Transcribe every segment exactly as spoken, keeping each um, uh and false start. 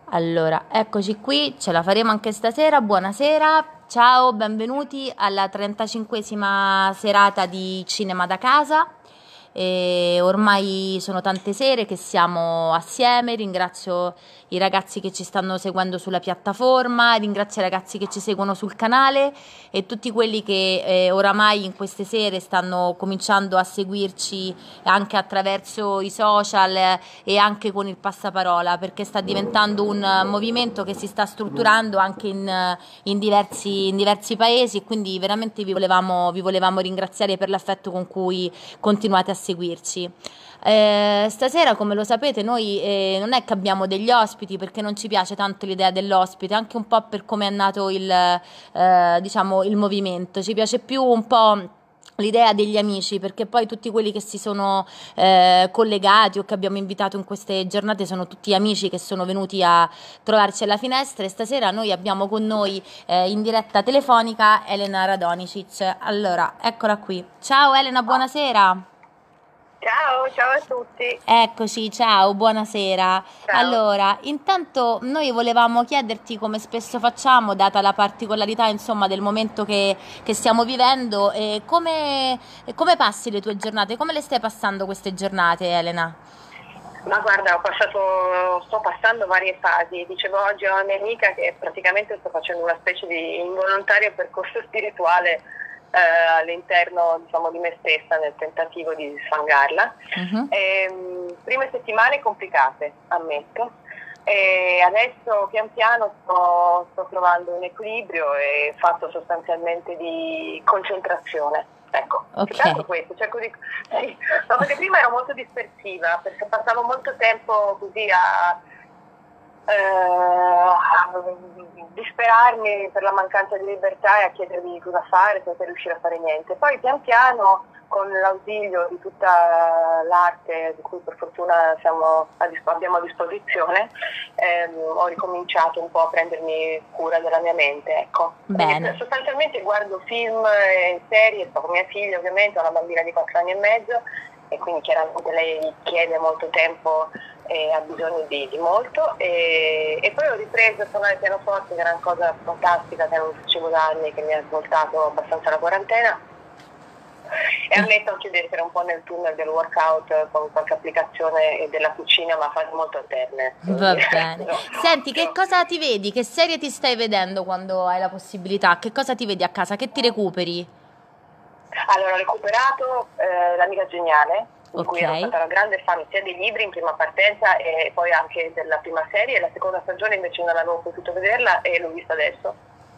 Allora, eccoci qui, ce la faremo anche stasera. Buonasera, ciao, benvenuti alla trentacinquesima serata di Cinema da Casa. E ormai sono tante sere che siamo assieme. Ringrazio i ragazzi che ci stanno seguendo sulla piattaforma, ringrazio i ragazzi che ci seguono sul canale e tutti quelli che eh, oramai in queste sere stanno cominciando a seguirci anche attraverso i social eh, e anche con il passaparola, perché sta diventando un eh, movimento che si sta strutturando anche in, eh, in diversi, in diversi paesi, e quindi veramente vi volevamo, vi volevamo ringraziare per l'affetto con cui continuate a seguirci. Eh, stasera, come lo sapete, noi eh, non è che abbiamo degli ospiti, perché non ci piace tanto l'idea dell'ospite, anche un po' per come è nato il, eh, diciamo, il movimento. Ci piace più un po' l'idea degli amici, perché poi tutti quelli che si sono eh, collegati o che abbiamo invitato in queste giornate sono tutti amici che sono venuti a trovarci alla finestra, e stasera noi abbiamo con noi eh, in diretta telefonica Elena Radonicic. Allora, eccola qui. Ciao Elena, buonasera. Ciao, ciao a tutti. Eccoci, ciao, buonasera. Ciao. Allora, intanto noi volevamo chiederti, come spesso facciamo, data la particolarità, insomma, del momento che, che stiamo vivendo, e come, e come passi le tue giornate? Come le stai passando queste giornate, Elena? Ma guarda, ho passato, sto passando varie fasi. Dicevo oggi a una mia amica che praticamente sto facendo una specie di involontario percorso spirituale eh, all'interno, diciamo, di me stessa, nel tentativo di sfangarla. Mhm. Ehm, prime settimane complicate, ammetto. E adesso pian piano sto, sto trovando un equilibrio e fatto sostanzialmente di concentrazione. Ecco, più che altro Ok. questo, cerco di... sì. No, perché prima ero molto dispersiva, perché passavo molto tempo così a, eh, a disperarmi per la mancanza di libertà e a chiedermi cosa fare senza riuscire a fare niente. Poi pian piano, con l'ausilio di tutta l'arte di cui per fortuna siamo a disp- abbiamo a disposizione, ehm, ho ricominciato un po' a prendermi cura della mia mente, ecco. Quindi Bene. sostanzialmente guardo film e serie, sto con mia figlia ovviamente, ho una bambina di quattro anni e mezzo, e quindi chiaramente lei chiede molto tempo e ha bisogno di, di molto, e, e poi ho ripreso a suonare il pianoforte, che era una cosa fantastica che non facevo da anni, che mi ha svoltato abbastanza la quarantena. E ammetto anche di essere un po' nel tunnel del workout con qualche applicazione e della cucina, ma fasi molto alterne. Va Quindi, bene. no, Senti, che no. cosa ti vedi? Che serie ti stai vedendo quando hai la possibilità? Che cosa ti vedi a casa? Che ti recuperi? Allora, ho recuperato eh, L'amica geniale, di Ok. cui ero stata una grande fan sia dei libri in prima partenza e poi anche della prima serie. La seconda stagione invece non avevo potuto vederla e l'ho vista adesso.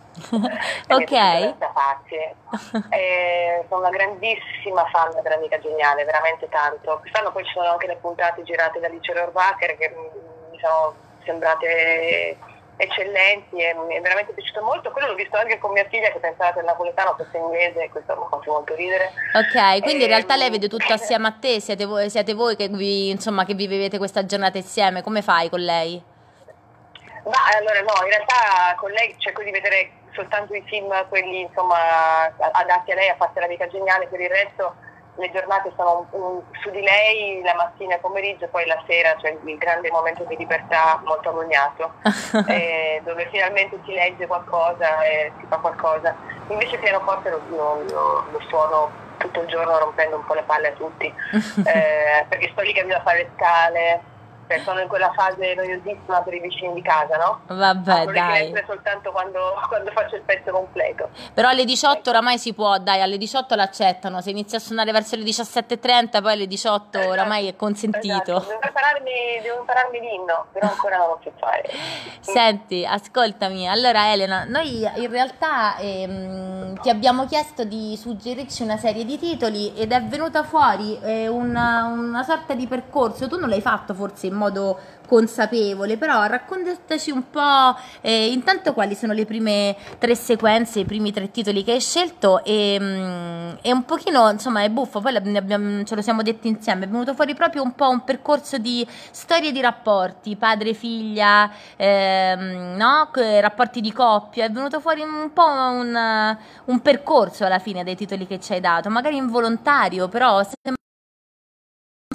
E mi è Ok. piaciuta da pazzi. Eh, sono una grandissima fan dell'amica geniale, veramente tanto. Quest'anno poi ci sono anche le puntate girate da Alice Rohrwacher che mm, mi sono sembrate eccellenti e mi è veramente piaciuto molto. Quello l'ho visto anche con mia figlia, che pensava che il napoletano fosse inglese, e questo mi ha fatto molto ridere. Ok, quindi in realtà lei Ehm, vede tutto assieme a te, siete voi, siete voi che vi, insomma, che vi vivete questa giornata insieme. Come fai con lei? Ma allora no, in realtà con lei cerco di vedere soltanto i film, quelli insomma adatti a lei, a parte l'amica geniale. Per il resto le giornate sono un- un- su di lei, la mattina e il pomeriggio, e poi la sera c'è il grande momento di libertà molto agognato, eh, dove finalmente si legge qualcosa e si fa qualcosa. Invece il pianoforte lo, lo, lo, lo suono tutto il giorno rompendo un po' le palle a tutti, eh, perché sto lì che devo fare le scale, cioè sono in quella fase noiosissima per i vicini di casa, no? Vabbè, Apro le dai. finestre soltanto quando, quando faccio il pezzo completo. Però alle diciotto Ecco. oramai si può, dai, alle diciotto l'accettano. Se inizia a suonare verso le diciassette e trenta, poi alle diciotto oramai Esatto, è consentito. esatto. Devo impararmi, devo impararmi l'inno, però ancora non lo so fare. Senti, ascoltami. Allora, Elena, noi in realtà ehm, ti abbiamo chiesto di suggerirci una serie di titoli ed è venuta fuori eh, una, una sorta di percorso. Tu non l'hai fatto forse in modo consapevole, però raccontaci un po', eh, intanto, quali sono le prime tre sequenze, i primi tre titoli che hai scelto, e, mm, e un pochino, insomma, è buffo, poi ne abbiamo- ce lo siamo detti insieme, è venuto fuori proprio un po' un percorso di storie di rapporti, padre-figlia, ehm, no? Que- rapporti di coppia, è venuto fuori un po' un, un percorso alla fine dei titoli che ci hai dato, magari involontario, però sembra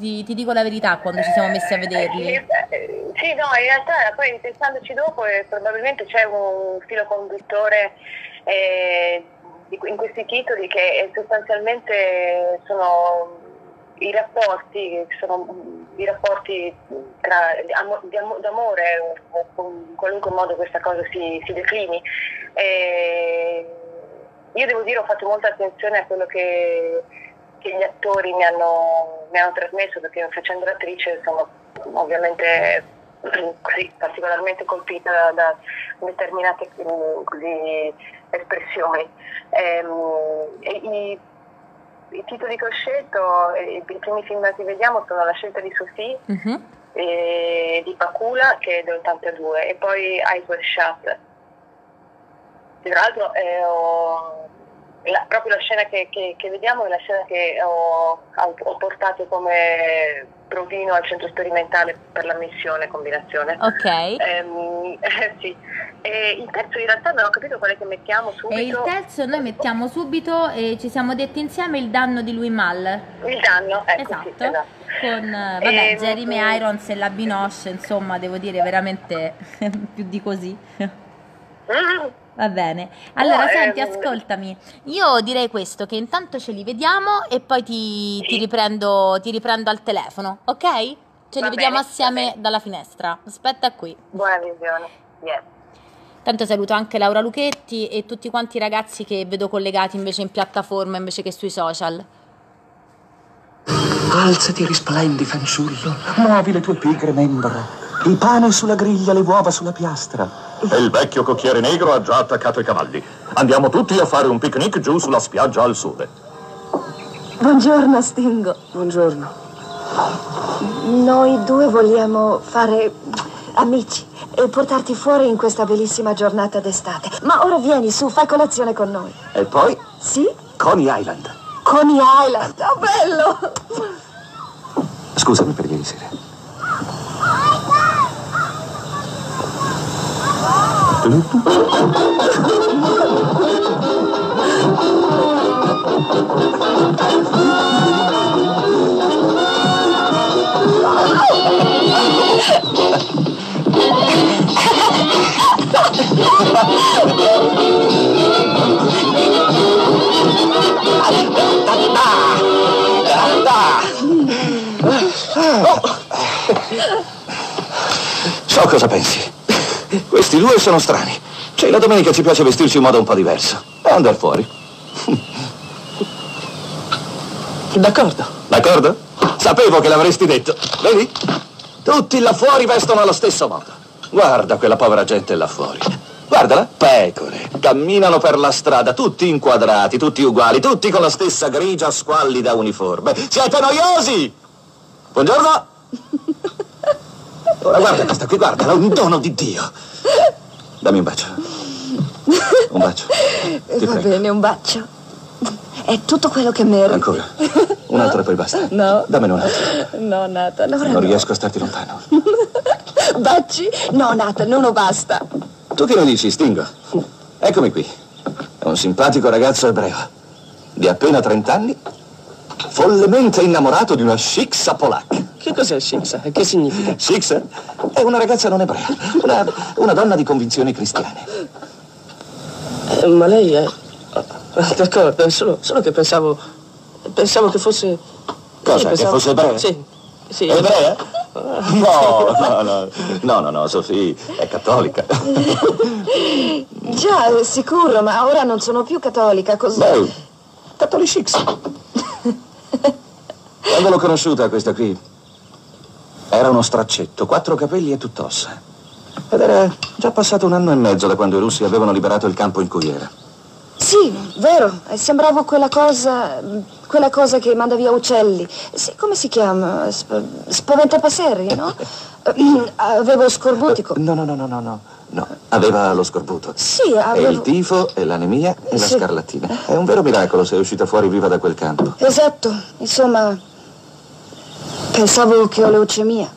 ti, ti dico la verità, quando ci siamo messi a vederli. Eh, eh, sì, no, in realtà poi pensandoci dopo eh, probabilmente c'è un filo conduttore eh, di, in questi titoli che eh, sostanzialmente sono i rapporti, sono i rapporti tra, di amo, di amo, d'amore, o in qualunque modo questa cosa si, si declini. Eh, io devo dire ho fatto molta attenzione a quello che, che gli attori mi hanno, mi hanno trasmesso, perché facendo l'attrice sono ovviamente così, particolarmente colpita da, da determinate così, espressioni. Ehm, e i, I titoli che ho scelto, i, i primi film che vediamo sono La scelta di Sophie, uh-huh. e, di Pakula, che è dell'ottantadue, e poi Eyes Wide Shut. Tra l'altro eh, ho, la, proprio la scena che, che, che vediamo è la scena che ho, ho portato come provino al centro sperimentale per la missione combinazione. Ok. Ehm, eh, sì. E il terzo in realtà non ho capito quale che mettiamo subito. E il terzo noi mettiamo subito, e ci siamo detti insieme, Il danno di Louis Malle. Il danno, ecco, esatto. Sì, esatto. Con vabbè, e, Jeremy e... Irons e la Binoche, insomma, devo dire veramente più di così. Mm. Va bene, allora no, senti, ehm... ascoltami, io direi questo, che intanto ce li vediamo e poi ti, sì. ti, riprendo, ti riprendo al telefono, ok? Ce va li vediamo bene, assieme dalla finestra, aspetta qui. Buona visione, yes. Tanto saluto anche Laura Luchetti e tutti quanti i ragazzi che vedo collegati invece in piattaforma invece che sui social. Alzati, risplendi, fanciullo, muovi le tue pigre membra. Il pane sulla griglia, le uova sulla piastra. E il vecchio cocchiere negro ha già attaccato i cavalli. Andiamo tutti a fare un picnic giù sulla spiaggia al sud. Buongiorno, Stingo. Buongiorno. Noi due vogliamo fare amici e portarti fuori in questa bellissima giornata d'estate. Ma ora vieni su, fai colazione con noi. E poi? Sì? Coney Island. Coney Island, oh bello! Scusami per ieri sera. So cosa pensi. Questi due sono strani. Cioè, la domenica ci piace vestirci in modo un po' diverso. E andare fuori. D'accordo. D'accordo? Sapevo che l'avresti detto. Vedi? Tutti là fuori vestono allo stesso modo. Guarda quella povera gente là fuori. Guardala. Pecore. Camminano per la strada, tutti inquadrati, tutti uguali, tutti con la stessa grigia, squallida uniforme. Siete noiosi! Buongiorno! Ora guarda questa qui, guardala, un dono di Dio. Dammi un bacio. Un bacio. Ti Va prego. bene, un bacio. È tutto quello che meriti. Ancora. Un altro e poi basta. No. Dammene un altro. No, Nathan. Ora non no. riesco a starti lontano. Baci? No, Nathan, uno basta. Tu che ne dici, Stingo? Eccomi qui. È un simpatico ragazzo ebreo. Di appena trent'anni. Follemente innamorato di una shiksa polacca. Che cos'è shiksa? Che significa? Shiksa è una ragazza non ebrea. Una, una donna di convinzioni cristiane. Eh, ma lei è... D'accordo, solo, solo che pensavo... Pensavo che fosse... Cosa? Sì, pensavo... Che fosse ebrea? Sì. Sì. Ebrea? No, no, no. No, no, no, Sophie è cattolica. Già, sicuro, ma ora non sono più cattolica, così... Beh, cattolicix. Quando l'ho conosciuta, questa qui, era uno straccetto, quattro capelli e tutt'ossa. Ed era già passato un anno e mezzo da quando i russi avevano liberato il campo in cui era. Sì, vero, sembravo quella cosa, quella cosa che manda via uccelli. Sì, come si chiama? Sp- spaventapasseri, no? Avevo scorbutico. No, no, no, no, no, no. No, aveva lo scorbuto. Sì, avevo... E il tifo, e l'anemia, e sì. la scarlattina. È un vero miracolo se è uscita fuori viva da quel campo. Esatto, insomma, pensavo che ho leucemia.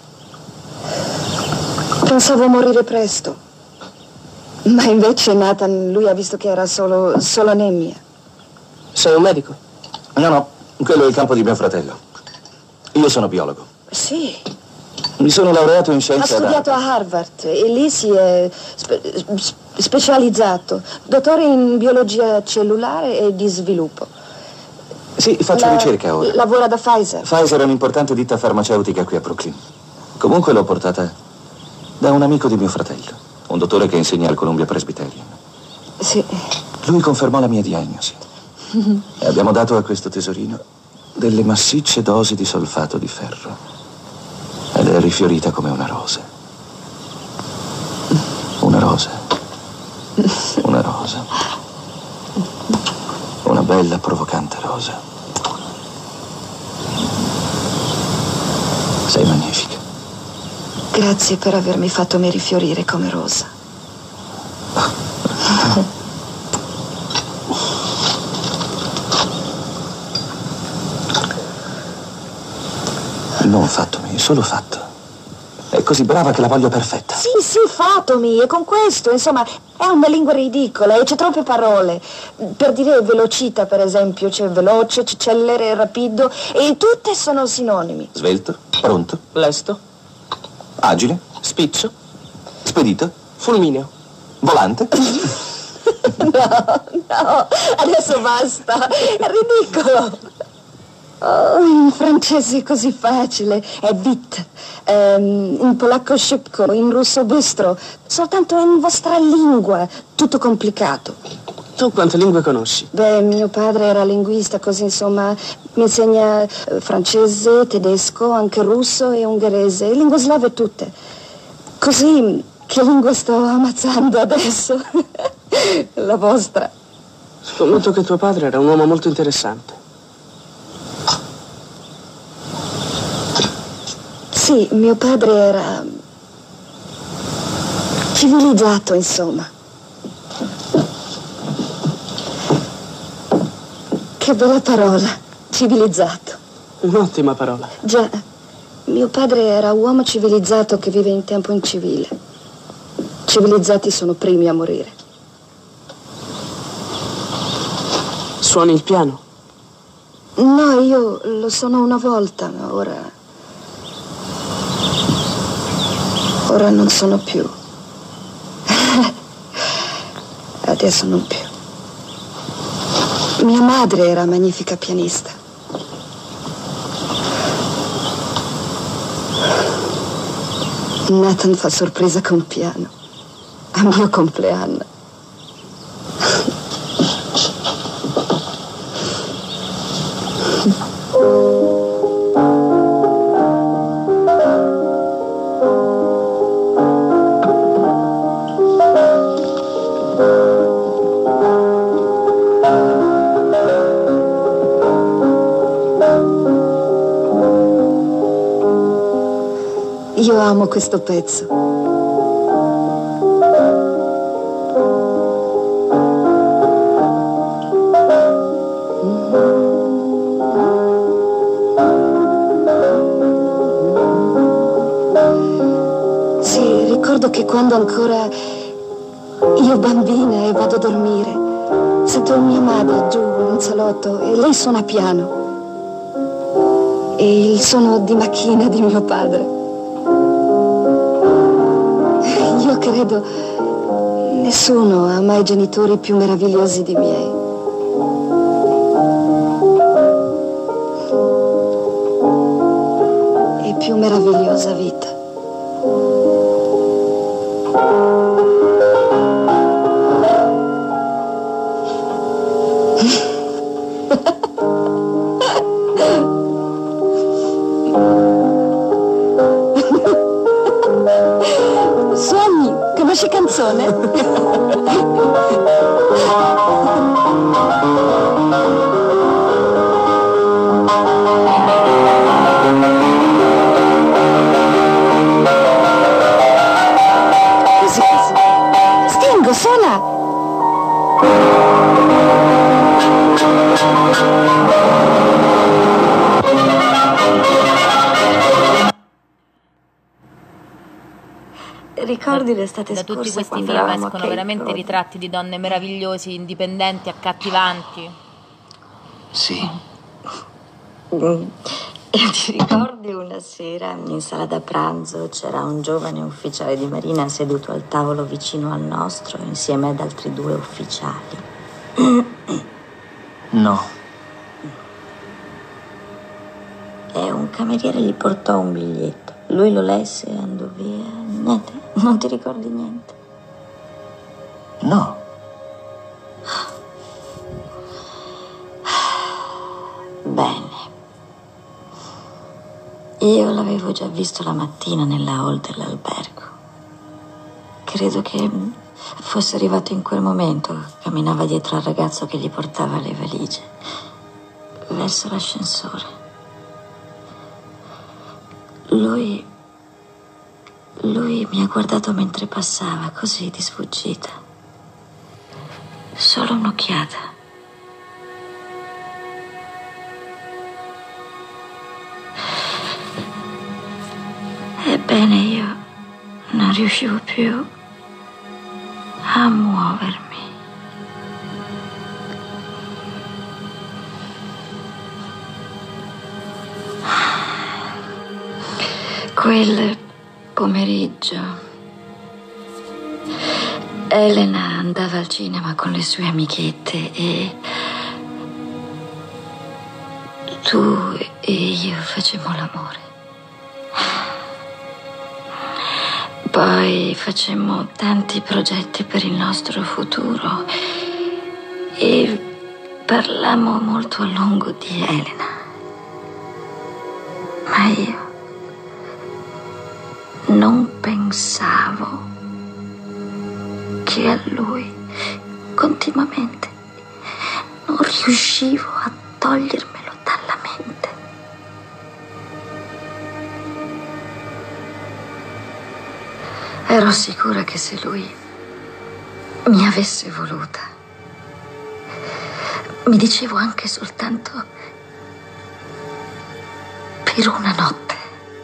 Pensavo morire presto. Ma invece Nathan, lui ha visto che era solo, solo anemia. Sei un medico? No, no, quello è il campo di mio fratello. Io sono biologo. Sì. Mi sono laureato in scienze. Ha studiato a Harvard e lì si è spe specializzato. Dottore in biologia cellulare e di sviluppo. Sì, faccio La, ricerca ora. Lavora da Pfizer. Pfizer è un'importante ditta farmaceutica qui a Brooklyn. Comunque l'ho portata da un amico di mio fratello, un dottore che insegna al Columbia Presbyterian. Sì. Lui confermò la mia diagnosi. E abbiamo dato a questo tesorino delle massicce dosi di solfato di ferro. Ed è rifiorita come una rosa. Una rosa. Una rosa. Una bella, provocante rosa. Sei magnifica. Grazie per avermi fatto me rifiorire come rosa. Non fattomi, solo fatto. È così brava che la voglio perfetta. Sì, sì, fattomi, e con questo, insomma, è una lingua ridicola e c'è troppe parole. Per dire velocità, per esempio, c'è veloce, c'è celere, rapido, e tutte sono sinonimi. Svelto, pronto, Lesto, agile, spiccio, spedito, fulmineo. volante. No, no, adesso basta, è ridicolo. Oh, in francese è così facile, è vite, ehm, in polacco szybko, in russo bystro, soltanto in vostra lingua, tutto complicato. Tu quante lingue conosci? Beh, mio padre era linguista, così insomma mi insegna eh, francese, tedesco, anche russo e ungherese, lingue slave tutte. Così, che lingua sto ammazzando adesso? La vostra. Scommetto che tuo padre era un uomo molto interessante. Sì, mio padre era civilizzato, insomma. Che bella parola, civilizzato. Un'ottima parola. Già, mio padre era uomo civilizzato che vive in tempo incivile. Civilizzati sono primi a morire. Suoni il piano? No, io lo sono una volta, ma ora... Ora non sono più. Adesso non più. Mia madre era magnifica pianista. Nathan fa sorpresa con piano. A mio compleanno. Io amo questo pezzo. Sì, ricordo che quando ancora io bambina e vado a dormire, sento mia madre giù in salotto e lei suona piano. E il suono di macchina di mio padre. Io credo nessuno ama i genitori più meravigliosi di miei. E più meravigliosa vita. Conosci canzone? Così, così. Stingo, suona! Ricordi l'estate Da scorsa tutti questi quando film eravamo a escono Cape veramente Cod? ritratti di donne meravigliosi, indipendenti, accattivanti. Sì. Mm. E ti ricordi una sera in sala da pranzo c'era un giovane ufficiale di marina seduto al tavolo vicino al nostro insieme ad altri due ufficiali? No. E un cameriere gli portò un biglietto. Lui lo lesse e andò via. Niente, non ti ricordi niente? No. Bene. Io l'avevo già visto la mattina nella hall dell'albergo. Credo che fosse arrivato in quel momento. Camminava dietro al ragazzo che gli portava le valigie, verso l'ascensore. Lui... Lui mi ha guardato mentre passava, così di sfuggita. Solo un'occhiata. Ebbene, io non riuscivo più a muovermi. Quel pomeriggio Elena andava al cinema con le sue amichette e tu e io facemmo l'amore. Poi facemmo tanti progetti per il nostro futuro e parlammo molto a lungo di Elena. Ma io non pensavo che a lui continuamente non riuscivo a togliermelo dalla mente. Ero sicura che se lui mi avesse voluta, mi dicevo anche soltanto per una notte,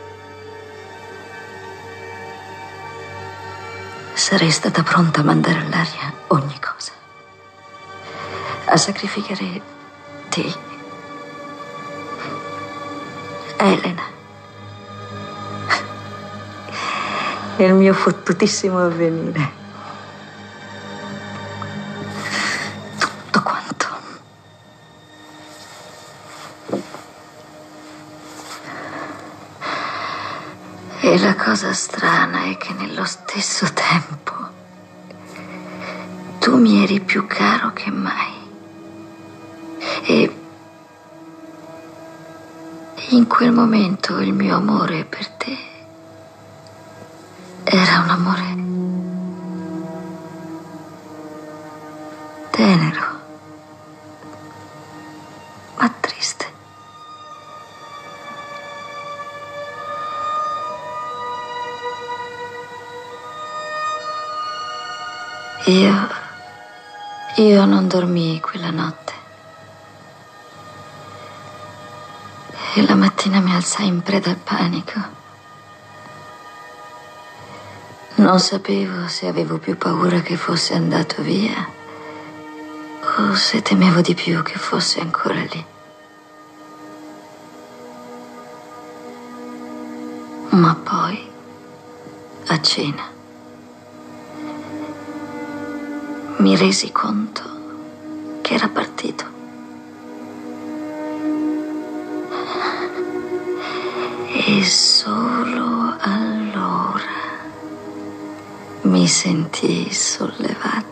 sarei stata pronta a mandare all'aria ogni cosa, a sacrificare te, Elena, e il mio fottutissimo avvenire. Tutto quanto. E la cosa strana è che nello stesso tempo tu mi eri più caro che mai. E in quel momento il mio amore per te era un amore tenero, ma triste. Io, io non dormii quella notte. E la mattina mi alzai in preda al panico. Non sapevo se avevo più paura che fosse andato via o se temevo di più che fosse ancora lì. Ma poi, a cena, mi resi conto che era partito. E solo allora mi sentii sollevata.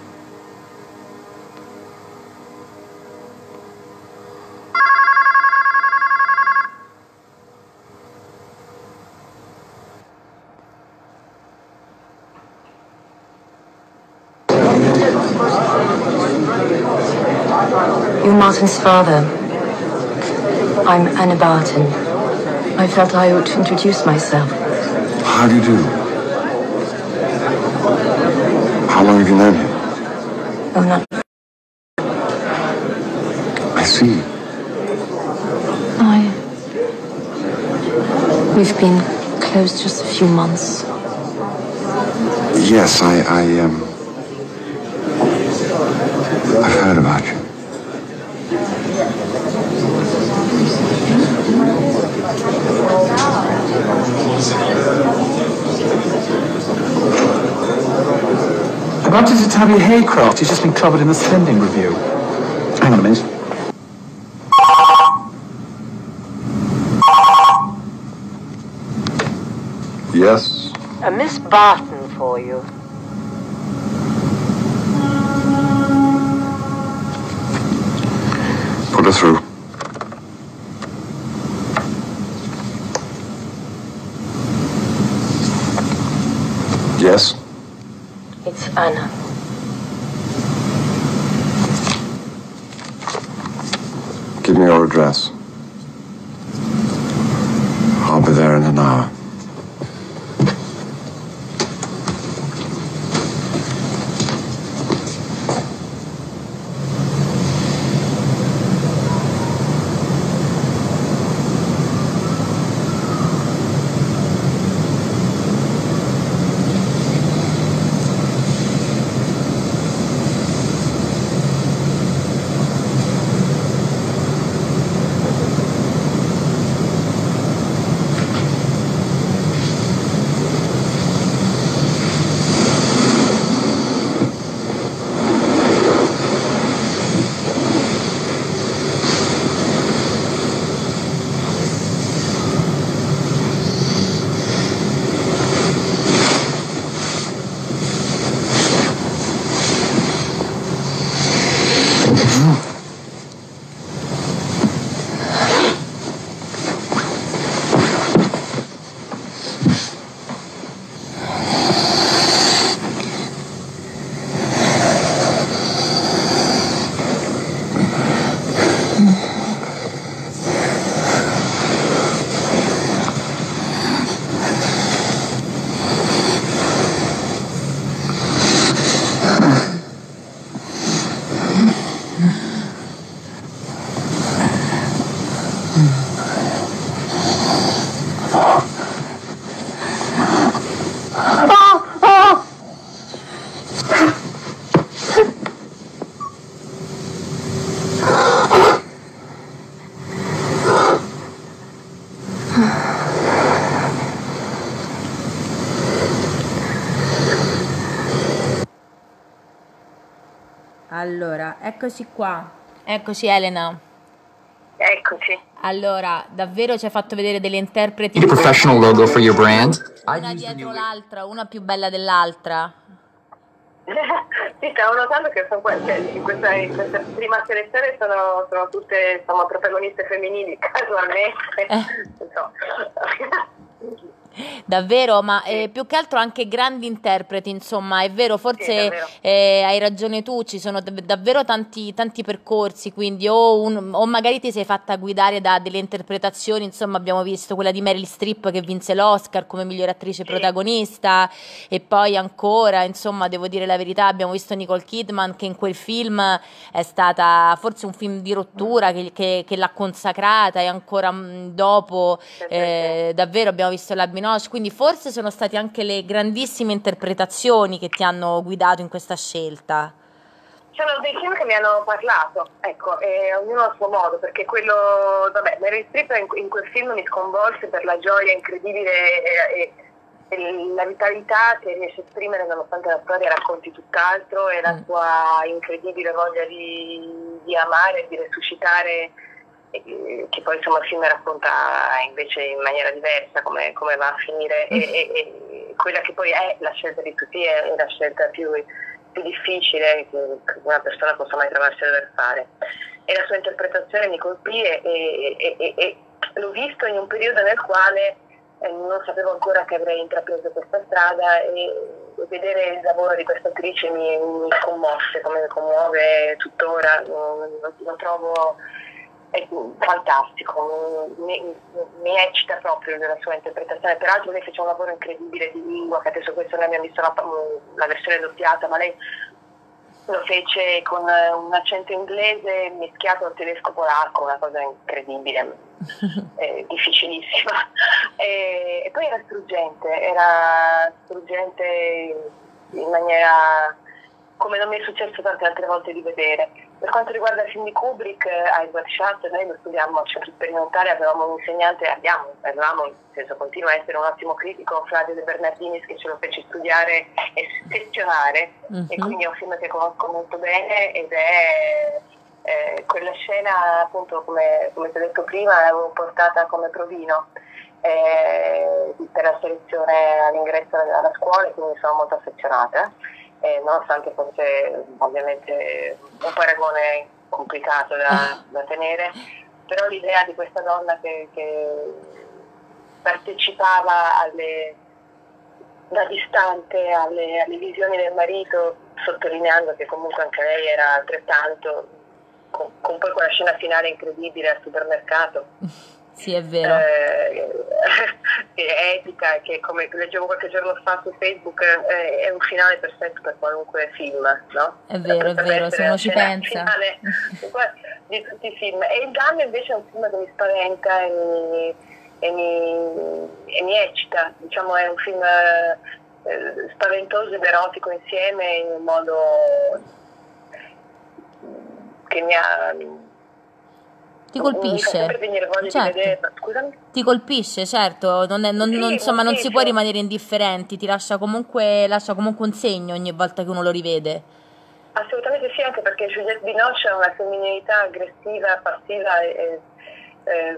You're Martin's father. I'm Anna Barton. I felt I ought to introduce myself. How do you do? How long have you known him? Oh, not... I see. I... We've been close just a few months. Yes, I, I, um... I've heard about you. About Doctor Tabby Haycroft, he's just been covered in the spending review. Hang on a minute. Yes? A Miss Barton for you. Put her through. Yes? It's Anna. Give me your address. I'll be there in an hour. Allora, eccoci qua. Eccoci Elena. Eccoci. Allora, davvero ci hai fatto vedere delle interpreti Need a professional logo for your brand? una dietro l'altra, una più bella dell'altra. Sì, stavo notando che sono, cioè, in, questa, in questa prima selezione sono, sono tutte insomma, protagoniste femminili, casualmente. Eh. Non so. Davvero, ma eh, più che altro anche grandi interpreti, insomma, è vero, forse Sì, davvero. eh, hai ragione tu, ci sono dav- davvero tanti, tanti percorsi, quindi o, un- o magari ti sei fatta guidare da delle interpretazioni, insomma, abbiamo visto quella di Meryl Streep che vinse l'Oscar come migliore attrice protagonista, e poi ancora, insomma, devo dire la verità, abbiamo visto Nicole Kidman che in quel film è stata forse un film di rottura che, che- che l'ha consacrata, e ancora mh, dopo eh, davvero abbiamo visto la Binoche, quindi forse sono state anche le grandissime interpretazioni che ti hanno guidato in questa scelta. Sono dei film che mi hanno parlato, ecco, e ognuno a suo modo, perché quello, vabbè, Meryl Streep in, in quel film mi sconvolse per la gioia incredibile e, e, e la vitalità che riesce a esprimere nonostante la storia racconti tutt'altro, e la Mm. sua incredibile voglia di, di amare, di resuscitare, e- che poi insomma il film racconta invece in maniera diversa come, come va a finire, e, e- e quella che poi è la scelta di tutti è, è la scelta più, più difficile che che una persona possa mai trovarsi a dover fare, e la sua interpretazione mi colpì, e, e- e- e- e l'ho visto in un periodo nel quale eh, non sapevo ancora che avrei intrapreso questa strada, e, e vedere il lavoro di questa attrice mi, mi commosse, come mi commuove tuttora. Non, non- lo trovo è fantastico, mi, mi eccita proprio della sua interpretazione. Peraltro lei fece un lavoro incredibile di lingua, che adesso questo noi abbiamo visto la, la versione doppiata, ma lei lo fece con un accento inglese mischiato al tedesco polacco, una cosa incredibile, eh, difficilissima. E, e poi era struggente, era struggente in maniera come non mi è successo tante altre volte di vedere. per quanto riguarda il film di Kubrick, Eyes Shut, noi lo studiamo al centro sperimentale, avevamo un insegnante, abbiamo, avevamo, nel senso continua a essere un ottimo critico, Flavio De Bernardinis, che ce lo fece studiare e sezionare, mm-hmm. e quindi è un film che conosco molto bene ed è eh, quella scena, appunto, come, come ti ho detto prima, l'avevo portata come provino eh, per la selezione all'ingresso alla scuola, quindi sono molto affezionata. Eh, nonostante fosse ovviamente un paragone complicato da, da tenere, però l'idea di questa donna che, che partecipava alle, da distante alle, alle visioni del marito, sottolineando che comunque anche lei era altrettanto, con, con poi quella scena finale incredibile al supermercato. Sì, è vero. Eh, che è epica, che come leggevo qualche giorno fa su Facebook eh, è un finale perfetto per qualunque film, no? È vero, è vero, se uno ci pensa. Finale di tutti i film. E Il Danno invece è un film che mi spaventa e mi, e mi, e mi eccita, diciamo è un film eh, spaventoso ed erotico insieme in un modo che mi ha... Ti colpisce? Certo. Ti colpisce, certo, non è, non, sì, non, insomma non si sì, può sì. rimanere indifferenti, ti lascia comunque, lascia comunque un segno ogni volta che uno lo rivede. Assolutamente sì, anche perché Juliette Binoche ha una femminilità aggressiva, passiva e, e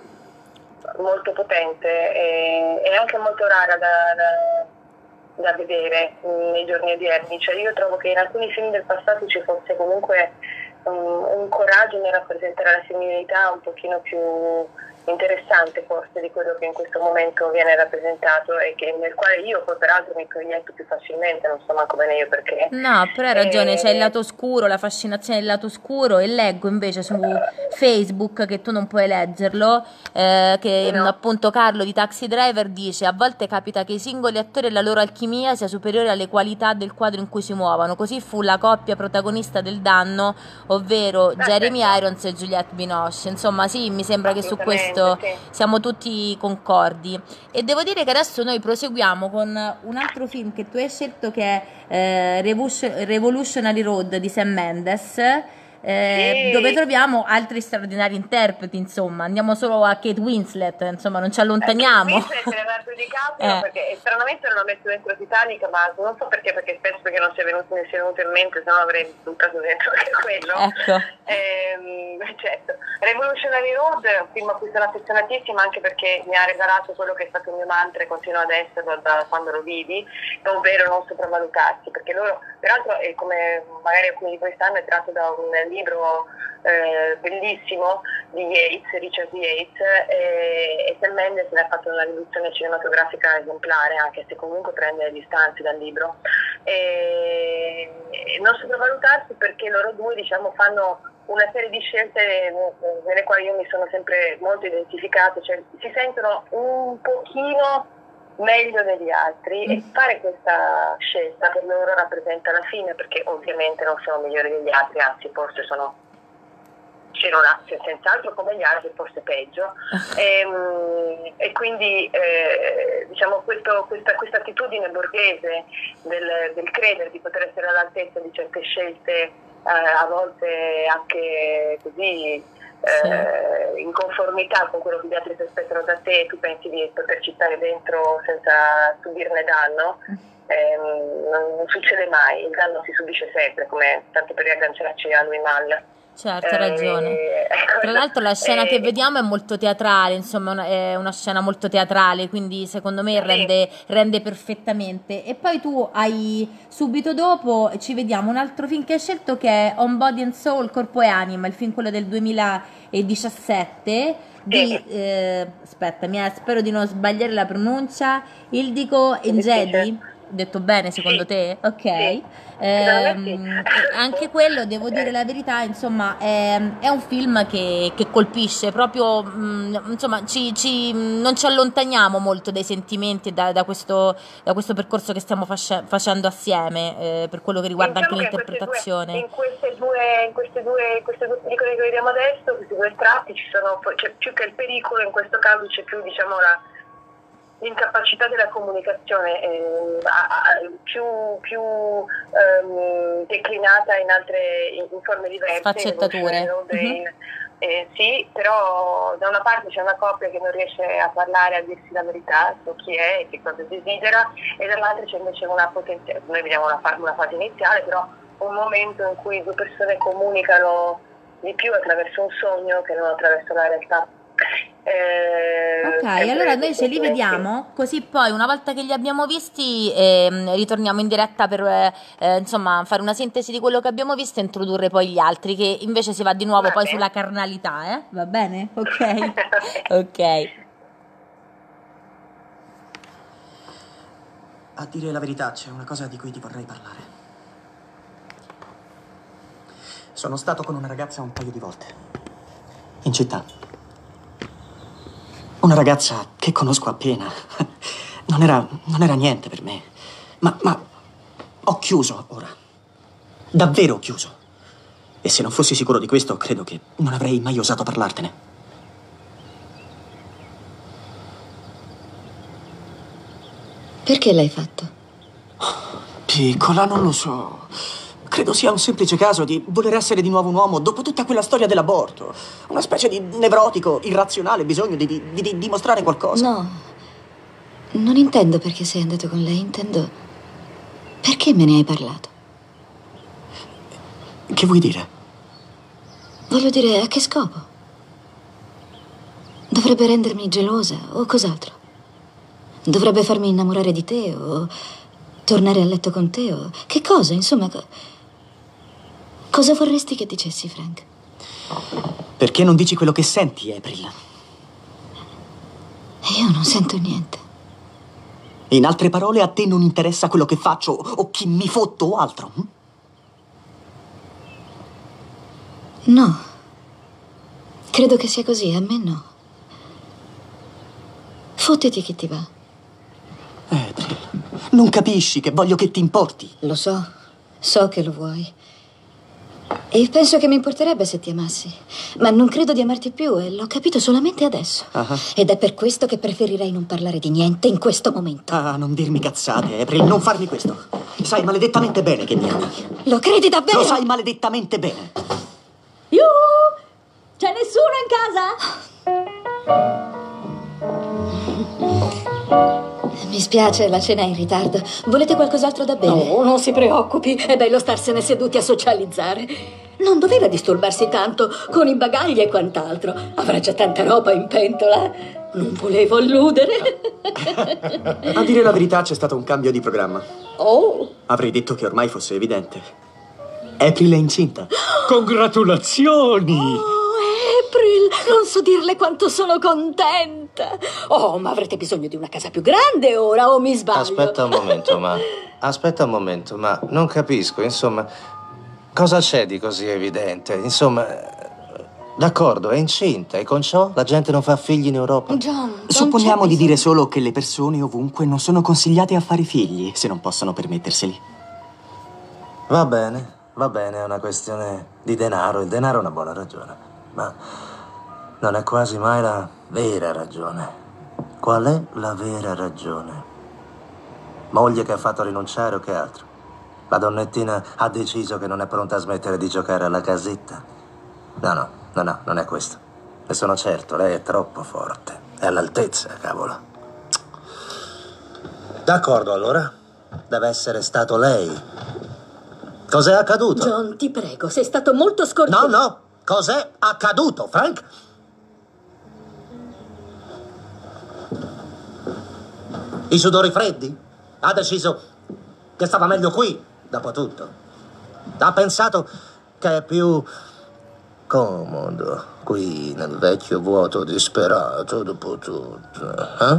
molto potente e, e anche molto rara da, da, da vedere nei giorni odierni. Cioè io trovo che in alcuni film del passato ci fosse comunque un, un coraggio nel rappresentare la femminilità un pochino più interessante forse di quello che in questo momento viene rappresentato e che, nel quale io poi peraltro mi proietto più facilmente, non so manco bene io perché. No, però hai ragione, e... c'è il lato oscuro, la fascinazione del lato oscuro, e leggo invece su Facebook, che tu non puoi leggerlo, eh, che no. appunto Carlo di Taxi Driver dice: a volte capita che i singoli attori e la loro alchimia sia superiore alle qualità del quadro in cui si muovono. Così fu la coppia protagonista del Danno, ovvero Jeremy Irons e Juliette Binoche. Insomma sì, mi sembra che su questo sì. siamo tutti concordi. E devo dire che adesso noi proseguiamo con un altro film che tu hai scelto, che è eh, Revolutionary Road di Sam Mendes, eh, sì. dove troviamo altri straordinari interpreti. Insomma, andiamo solo a Kate Winslet, insomma non ci allontaniamo. Eh, Kate Winslet e Leonardo DiCaprio, eh. perché stranamente non ho messo dentro Titanic, ma non so perché, perché penso che non sia venuto, mi sia venuto in mente, se no avrei buttato dentro anche quello. Ecco. Ehm, certo. Revolutionary Road è un film a cui sono affezionatissima, anche perché mi ha regalato quello che è stato il mio mantra e continua ad esserlo da quando lo vidi, ovvero non sopravvalutarsi, perché loro, peraltro, è come magari alcuni di voi sanno, è tratto da un libro eh, bellissimo di Yates, Richard Yates, e, e Sam Mendes ne ha fatto una riduzione cinematografica esemplare, anche se comunque prende le distanze dal libro. E, e non sopravvalutarsi perché loro due, diciamo, fanno una serie di scelte nelle quali io mi sono sempre molto identificata, cioè si sentono un pochino meglio degli altri, mm. e fare questa scelta per loro rappresenta la fine, perché ovviamente non sono migliori degli altri, anzi forse sono senz'altro come gli altri, forse peggio. e, e quindi eh, diciamo questo, questa, questa attitudine borghese del, del credere di poter essere all'altezza di certe scelte, eh, a volte anche così sì. eh, in conformità con quello che gli altri si aspettano da te, e tu pensi di poterci stare dentro senza subirne danno. Eh, non, non succede mai, il danno si subisce sempre, come tanto per riagganciarci a Louis Malle. Certo, hai ragione. Eh, Tra l'altro la scena eh, che vediamo è molto teatrale, insomma è una scena molto teatrale, quindi secondo me rende, rende perfettamente. E poi tu hai, subito dopo ci vediamo un altro film che hai scelto, che è On Body and Soul, Corpo e Anima, il film quello del duemiladiciassette di, eh, aspetta, mi, spero di non sbagliare la pronuncia, Ildiko Engedi. Detto bene secondo sì. te? Ok. Sì. Ehm, anche quello, devo dire la verità, insomma è, è un film che, che colpisce proprio, mh, insomma ci, ci, non ci allontaniamo molto dai sentimenti da, da, questo, da questo percorso che stiamo face, facendo assieme, eh, per quello che riguarda diciamo anche che l'interpretazione. In queste due, in queste due, in queste due pellicole che vediamo adesso, questi due tratti, ci sono, cioè, più che il pericolo in questo caso c'è più, diciamo, la l'incapacità della comunicazione eh, più, più ehm, declinata in altre in, in forme diverse, sfaccettature. Mm-hmm. Eh, sì, però da una parte c'è una coppia che non riesce a parlare, a dirsi la verità su chi è e che cosa desidera, e dall'altra c'è invece una potenziale, noi vediamo una, fa- una fase iniziale, però un momento in cui due persone comunicano di più attraverso un sogno che non attraverso la realtà. Eh, ok, allora noi ce li vediamo, così poi una volta che li abbiamo visti eh, ritorniamo in diretta per eh, insomma fare una sintesi di quello che abbiamo visto e introdurre poi gli altri, che invece si va di nuovo va poi bene. Sulla carnalità, eh? Va bene? Ok. Ok. A dire la verità, c'è una cosa di cui ti vorrei parlare. Sono stato con una ragazza un paio di volte. In città. Una ragazza che conosco appena. Non era, non era niente per me. Ma, ma ho chiuso ora. Davvero chiuso. E se non fossi sicuro di questo, credo che non avrei mai osato parlartene. Perché l'hai fatto? Piccola, non lo so. Credo sia un semplice caso di voler essere di nuovo un uomo dopo tutta quella storia dell'aborto. Una specie di nevrotico, irrazionale bisogno di, di, di dimostrare qualcosa. No, non intendo perché sei andato con lei, intendo perché me ne hai parlato. Che vuoi dire? Voglio dire, a che scopo? Dovrebbe rendermi gelosa o cos'altro? Dovrebbe farmi innamorare di te o tornare a letto con te o... Che cosa, insomma... Co- Cosa vorresti che dicessi, Frank? Perché non dici quello che senti, April? Io non sento niente. In altre parole, a te non interessa quello che faccio o chi mi fotto o altro? Hm? No. Credo che sia così, a me no. Fottiti chi ti va. April, non capisci che voglio che ti importi? Lo so, so che lo vuoi. E penso che mi importerebbe se ti amassi. Ma non credo di amarti più e l'ho capito solamente adesso. Uh-huh. Ed è per questo che preferirei non parlare di niente in questo momento. Ah, non dirmi cazzate, April, non farmi questo. Sai maledettamente bene che mi ami. Lo credi davvero? Lo sai maledettamente bene. Yuhu! C'è nessuno in casa? Mi spiace, la cena è in ritardo. Volete qualcos'altro da bere? No, non si preoccupi. È bello starsene seduti a socializzare. Non doveva disturbarsi tanto con i bagagli e quant'altro. Avrà già tanta roba in pentola. Non volevo alludere. A dire la verità, c'è stato un cambio di programma. Oh! Avrei detto che ormai fosse evidente. April è incinta. Congratulazioni! Oh, April, non so dirle quanto sono contenta. Oh, ma avrete bisogno di una casa più grande ora, o mi sbaglio? Aspetta un momento, ma... Aspetta un momento, ma non capisco, insomma... Cosa c'è di così evidente? Insomma... D'accordo, è incinta e con ciò la gente non fa figli in Europa. John, Supponiamo di dire solo che le persone ovunque non sono consigliate a fare figli se non possono permetterseli. Va bene, va bene, è una questione di denaro. Il denaro è una buona ragione, ma non è quasi mai la vera ragione. Qual è la vera ragione? Moglie che ha fatto rinunciare o che altro? La donnettina ha deciso che non è pronta a smettere di giocare alla casetta? No, no, no, no, non è questo. Ne sono certo, lei è troppo forte. È all'altezza, cavolo. D'accordo, allora. Deve essere stato lei. Cos'è accaduto? John, ti prego, sei stato molto scortese. No, no, cos'è accaduto, Frank? I sudori freddi? Ha deciso che stava meglio qui, dopo tutto. Ha pensato che è più comodo qui nel vecchio vuoto disperato dopo tutto. Eh?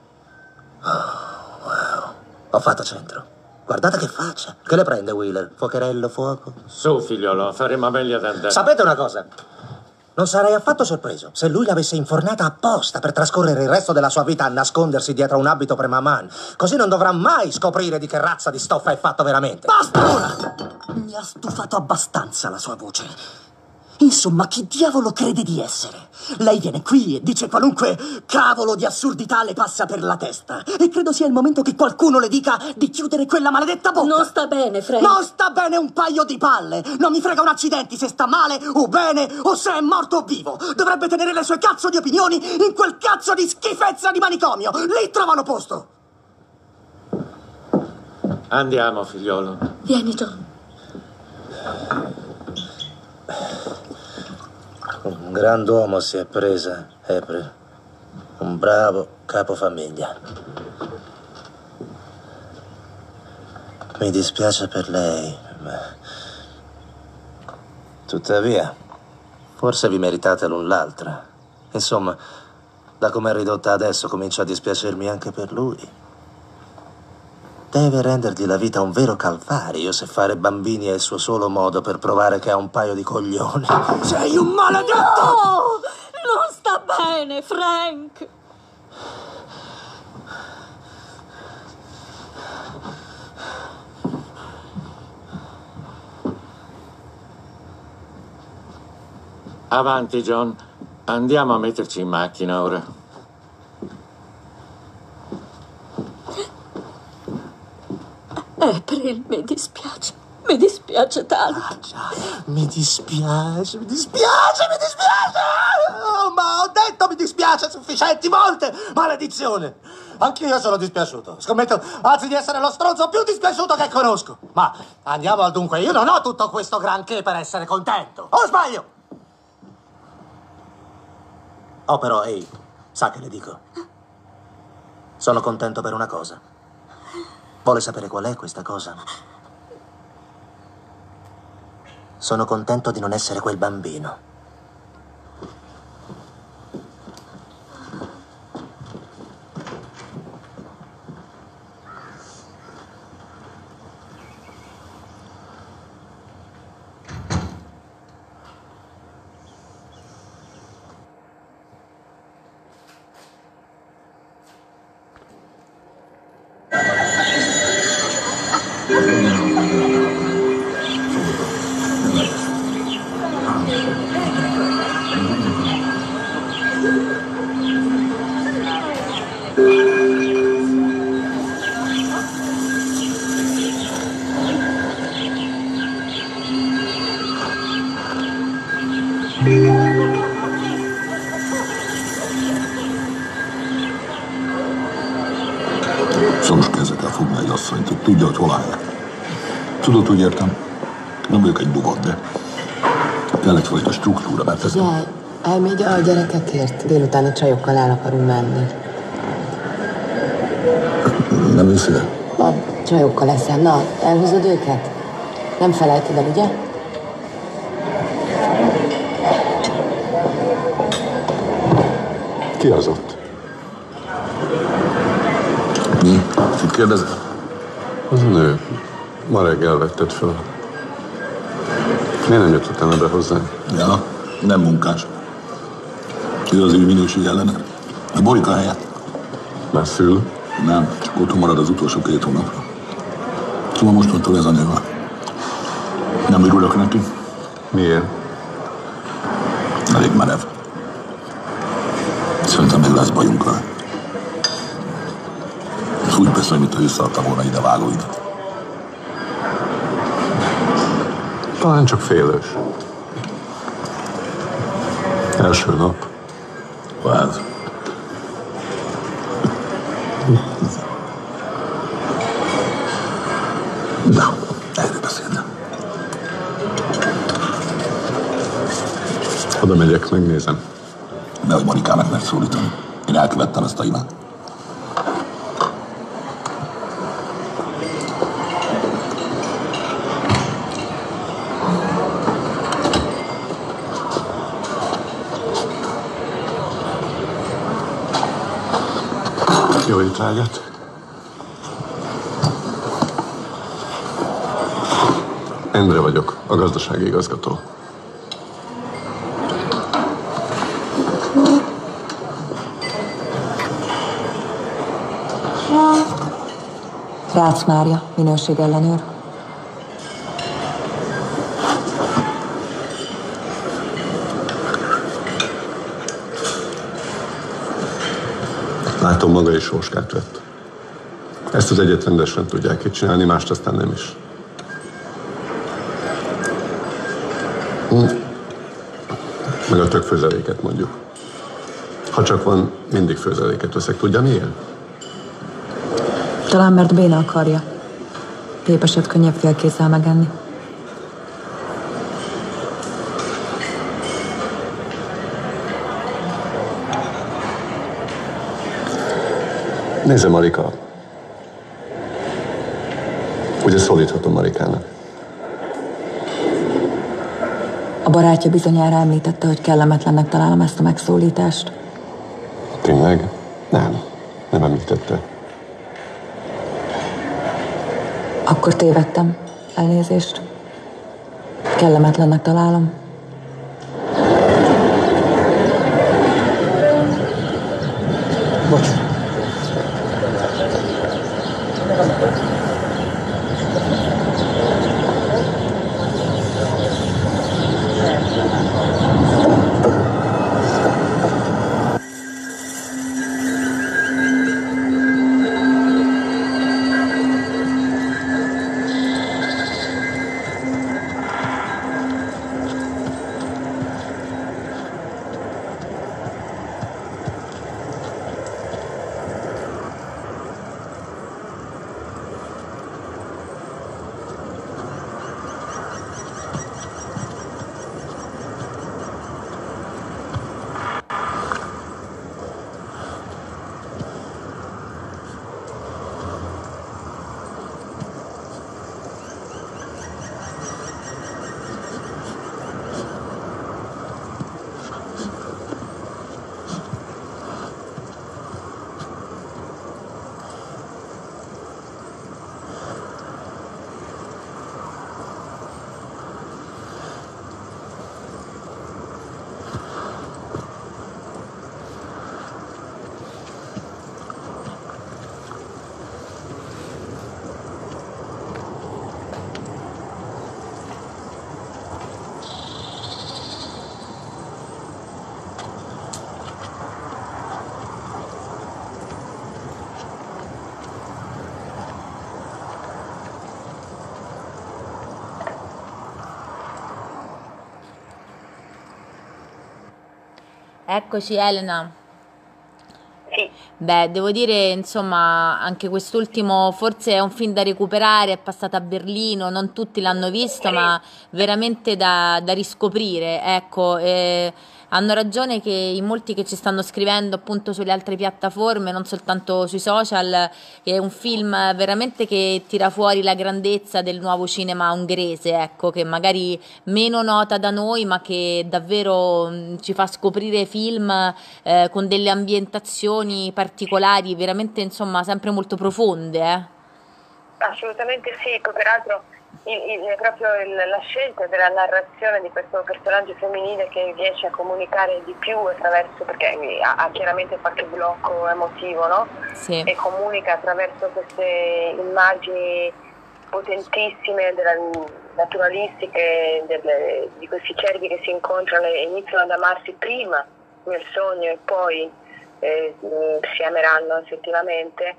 Oh, wow. Ho fatto centro. Guardate che faccia. Che le prende, Wheeler? Fuocherello, fuoco? Su, figliolo, faremo meglio ad andare. Sapete una cosa? Non sarei affatto sorpreso se lui l'avesse infornata apposta per trascorrere il resto della sua vita a nascondersi dietro un abito premaman. Così non dovrà mai scoprire di che razza di stoffa è fatto veramente. Basta ora! Mi ha stufato abbastanza la sua voce. Insomma, chi diavolo crede di essere? Lei viene qui e dice qualunque cavolo di assurdità le passa per la testa. E credo sia il momento che qualcuno le dica di chiudere quella maledetta bocca. Non sta bene, Frank. Non sta bene un paio di palle. Non mi frega un accidenti se sta male o bene o se è morto o vivo. Dovrebbe tenere le sue cazzo di opinioni in quel cazzo di schifezza di manicomio. Lì trovano posto. Andiamo, figliolo. Vieni, John. Un grand'uomo si è presa, April. Un bravo capofamiglia. Mi dispiace per lei, ma... Tuttavia, forse vi meritate l'un l'altra. Insomma, da com'è ridotta adesso comincia a dispiacermi anche per lui. Deve rendergli la vita un vero calvario se fare bambini è il suo solo modo per provare che ha un paio di coglioni. Sei un maledetto! No! Non sta bene, Frank! Avanti, John. Andiamo a metterci in macchina ora. April, mi dispiace. Mi dispiace tanto. Ah, già. Mi dispiace, mi dispiace, mi dispiace! Oh, ma ho detto mi dispiace sufficienti volte! Maledizione! Anch'io sono dispiaciuto. Scommetto, anzi, di essere lo stronzo più dispiaciuto che conosco. Ma andiamo al dunque. Io non ho tutto questo granché per essere contento. O sbaglio? Oh, però, ehi, sa che le dico? Sono contento per una cosa. Vuole sapere qual è questa cosa? Sono contento di non essere quel bambino. Szoros kezekkel fogna egy asszonyt, hogy tudja, hogy hol állnak. Tudod, hogy értem? Nem vagyok egy bubot, de kell egyfajta struktúra, mert ez... Jaj, elmegy a gyerekekért. Délután a csajokkal el akarunk menni. Nem viszel? A csajokkal leszel. Na, elhozod őket? Nem felejted el, ugye? Ki az ott? Mi? Mit kérdezel? Az a nő. Ma reggel vetted fel. Miért nem jött utána be hozzánk? Ja, nem munkás. Ez az ő minőség ellene. A Borika helyett. Már szül? Nem, csak otthon marad az utolsó két hónapra. Szóval mostantól ez a nő van. Nem örülök neki. Miért? Elég merev. Szerintem még lesz bajunk vele. Úgy persze, mint ha összeadta volna ide vágóidat. Talán csak félős. Első nap. Váz. Na, erről beszéltem. Oda megyek, megnézem. Nehogy Monikának mert szólítani. Én elkövettem ezt a imát. Jó étvágyat! Endre vagyok, a gazdasági igazgató. Rácz Mária, minőségellenőr. Látom, maga is róskát vett. Ezt az egyet rendesen tudják itt csinálni, mást aztán nem is. Hm. Meg a tök főzeléket mondjuk. Ha csak van, mindig főzeléket veszek. Tudja miért? Talán mert Béna akarja. Pépeset könnyebb félkézzel megenni. Nézze, Marika. Ugye szólíthatom Marikának. A barátja bizonyára említette, hogy kellemetlennek találom ezt a megszólítást. Tényleg? Nem. Nem említette. Akkor tévedtem. Elnézést. Kellemetlennek találom. Bocs. Eccoci Elena. Sì. Beh, devo dire, insomma, anche quest'ultimo forse è un film da recuperare, è passato a Berlino, non tutti l'hanno visto, sì, ma veramente da, da riscoprire, ecco. Eh, hanno ragione che in molti che ci stanno scrivendo appunto sulle altre piattaforme, non soltanto sui social, è un film veramente che tira fuori la grandezza del nuovo cinema ungherese, ecco, che magari meno nota da noi, ma che davvero mh, ci fa scoprire film eh, con delle ambientazioni particolari, veramente insomma sempre molto profonde. Eh. Assolutamente sì, peraltro il, il, proprio il, la scelta della narrazione di questo personaggio femminile che riesce a comunicare di più attraverso, perché ha, ha chiaramente qualche blocco emotivo, no? Sì. E comunica attraverso queste immagini potentissime, della, naturalistiche, delle, di questi cervi che si incontrano e iniziano ad amarsi prima nel sogno e poi eh, si ameranno effettivamente.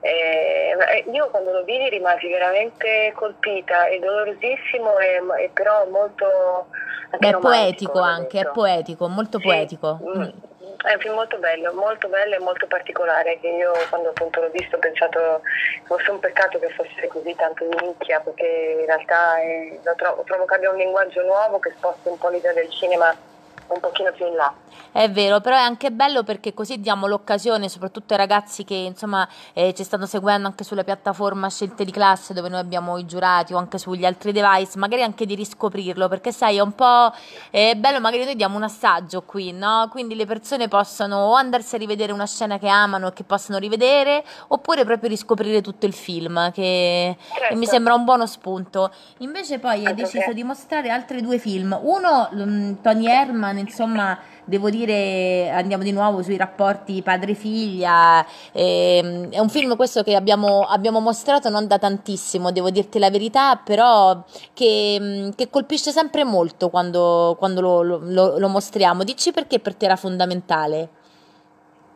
Eh, io quando lo vidi rimasi veramente colpita, è dolorosissimo e, e però molto anche è poetico anche, è poetico, molto sì. poetico. Mm. È un film molto bello, molto bello e molto particolare, che io quando appunto l'ho visto ho pensato fosse un peccato che fosse così tanto di nicchia, perché in realtà è, lo trovo, trovo che abbia un linguaggio nuovo che sposta un po' l'idea del cinema un pochino più in là. È vero, però è anche bello perché così diamo l'occasione soprattutto ai ragazzi che insomma eh, ci stanno seguendo anche sulla piattaforma Scelte di Classe, dove noi abbiamo i giurati, o anche sugli altri device, magari anche di riscoprirlo, perché sai è un po' è bello, magari noi diamo un assaggio qui, no? Quindi le persone possono o andarsi a rivedere una scena che amano e che possono rivedere, oppure proprio riscoprire tutto il film, che, certo. che mi sembra un buono spunto. Invece poi hai deciso di mostrare altri due film, uno um, Tony Herman, insomma devo dire andiamo di nuovo sui rapporti padre-figlia, ehm, è un film questo che abbiamo, abbiamo mostrato non da tantissimo, devo dirti la verità, però che, che colpisce sempre molto quando, quando lo, lo, lo mostriamo. Dici perché per te era fondamentale?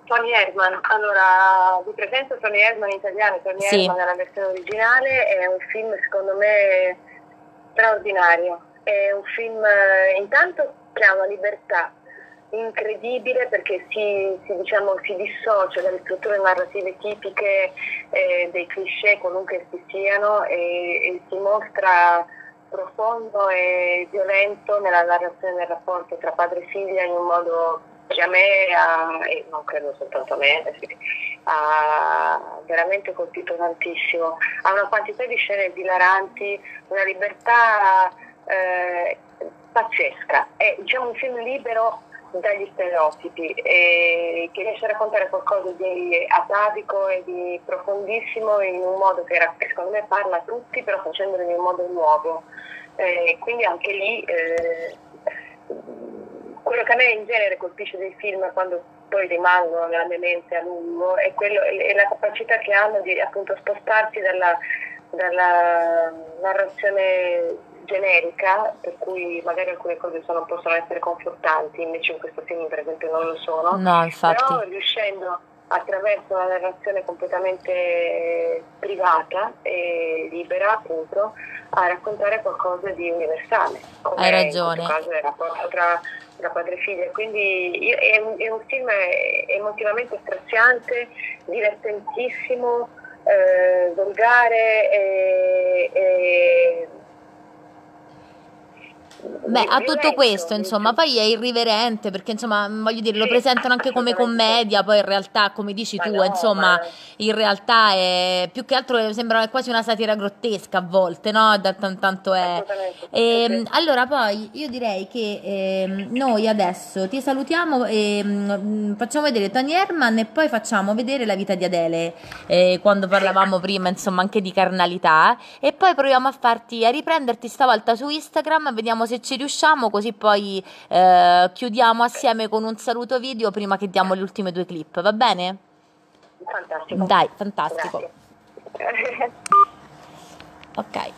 Tony Erdmann, allora vi presento Tony Erdmann in italiano, Tony Sì. Erdmann nella versione originale, è un film secondo me straordinario, è un film eh, intanto che ha una libertà incredibile perché si, si, diciamo, si dissocia dalle strutture narrative tipiche, eh, dei cliché qualunque essi siano e, e si mostra profondo e violento nella narrazione del rapporto tra padre e figlia in un modo che a me, ha, e non credo soltanto a me, sì, ha veramente colpito tantissimo. Ha una quantità di scene esilaranti, una libertà eh, pazzesca. È diciamo un film libero dagli stereotipi e che riesce a raccontare qualcosa di atavico e di profondissimo in un modo che, era, che secondo me parla a tutti, però facendolo in un modo nuovo. Eh, quindi anche lì eh, quello che a me in genere colpisce dei film quando poi rimangono nella mia mente a lungo è, quello, è la capacità che hanno di appunto spostarsi dalla, dalla narrazione generica, per cui magari alcune cose sono, possono essere confortanti, invece in questo film per esempio non lo sono, No, infatti. però riuscendo attraverso una narrazione completamente privata e libera appunto a raccontare qualcosa di universale, come Hai ragione. in questo caso è il rapporto tra, tra padre e figlia, quindi io- è, un, è un film emotivamente straziante, divertentissimo, eh, volgare e, e Beh, ha tutto questo, insomma, poi è irriverente perché, insomma, voglio dire, lo presentano anche come commedia, poi in realtà, come dici tu, insomma, in realtà è più che altro sembra quasi una satira grottesca a volte, no? Da tan- tanto è. E, allora, poi io direi che ehm, noi adesso ti salutiamo e mm, facciamo vedere Tony Herman e poi facciamo vedere la vita di Adele, eh, quando parlavamo prima, insomma, anche di carnalità, e poi proviamo a farti, a riprenderti stavolta su Instagram, vediamo se ci riusciamo, così poi eh, chiudiamo assieme con un saluto video prima che diamo le ultime due clip, va bene? Fantastico. Dai, fantastico. Grazie. Ok.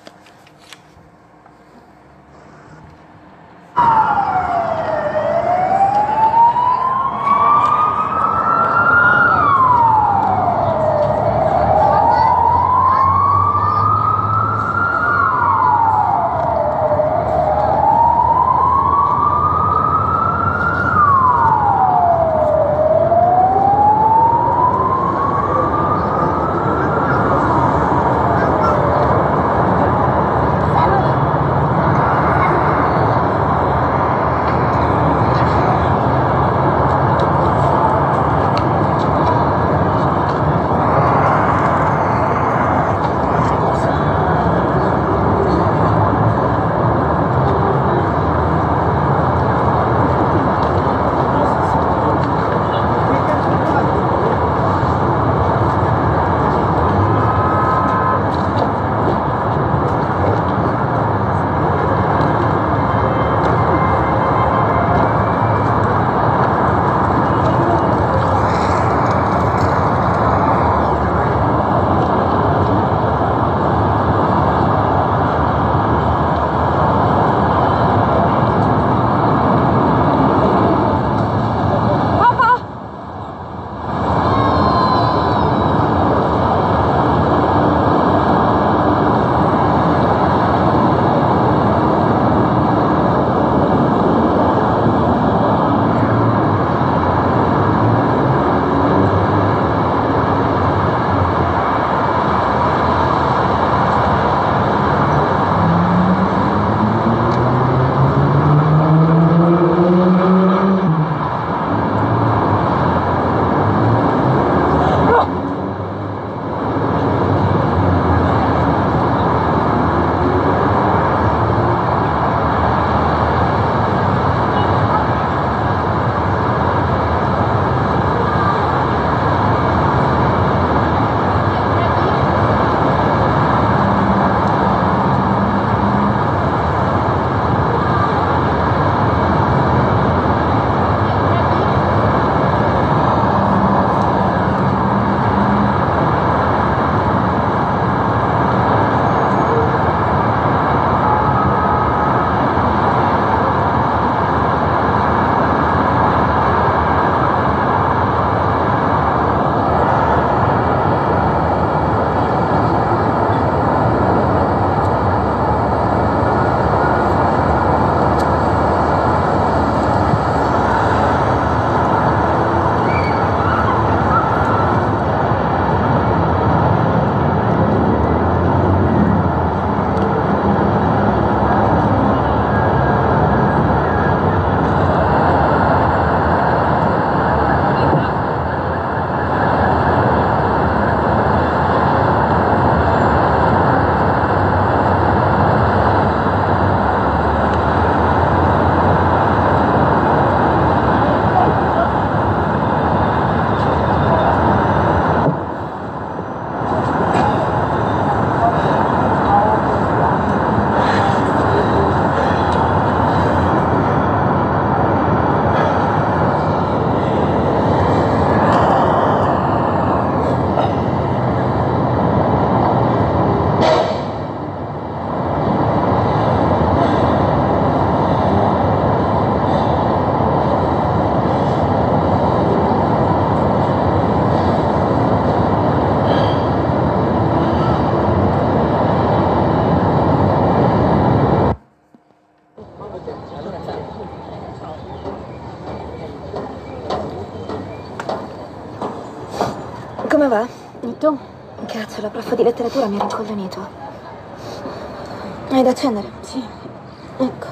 va? E tu? Cazzo, la prof di letteratura mi ha rincoglionito. Hai da accendere? Sì. Ecco.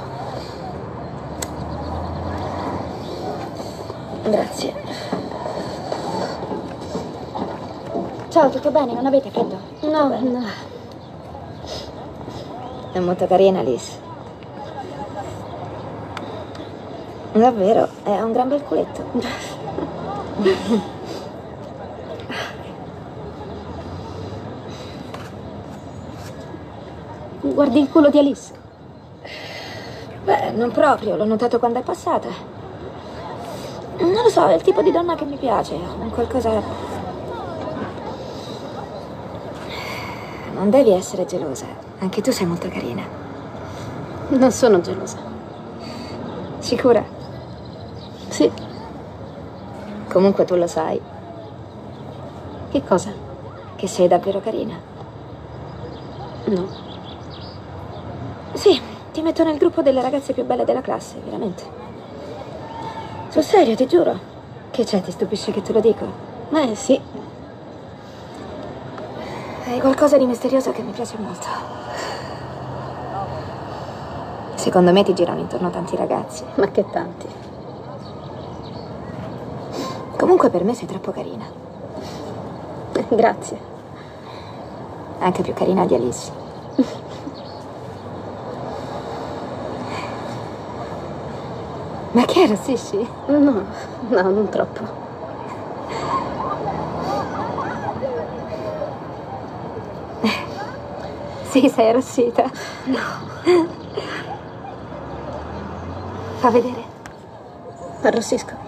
Grazie. Ciao, tutto bene? Non avete freddo? No, no. È molto carina, Alice. Davvero, è un gran bel culetto. Guardi il culo di Alice? Beh, non proprio, l'ho notato quando è passata. Non lo so, è il tipo di donna che mi piace, un qualcosa... Non devi essere gelosa, anche tu sei molto carina. Non sono gelosa. Sicura? Sì. Comunque tu lo sai. Che cosa? Che sei davvero carina. No. Sì, ti metto nel gruppo delle ragazze più belle della classe, veramente. Sul serio, ti giuro. Che c'è, ti stupisce che te lo dico? Eh, sì. Hai qualcosa di misterioso che mi piace molto. Secondo me ti girano intorno tanti ragazzi. Ma che tanti? Comunque per me sei troppo carina. Grazie. Anche più carina di Alice. Ma che arrossisci? No, no, non troppo. Sì, sei arrossita. No. Fa vedere. Arrossisco.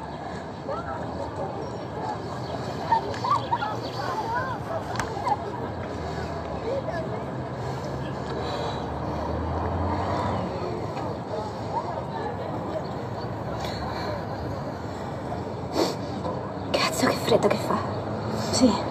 Cazzo, che freddo che fa. Sì.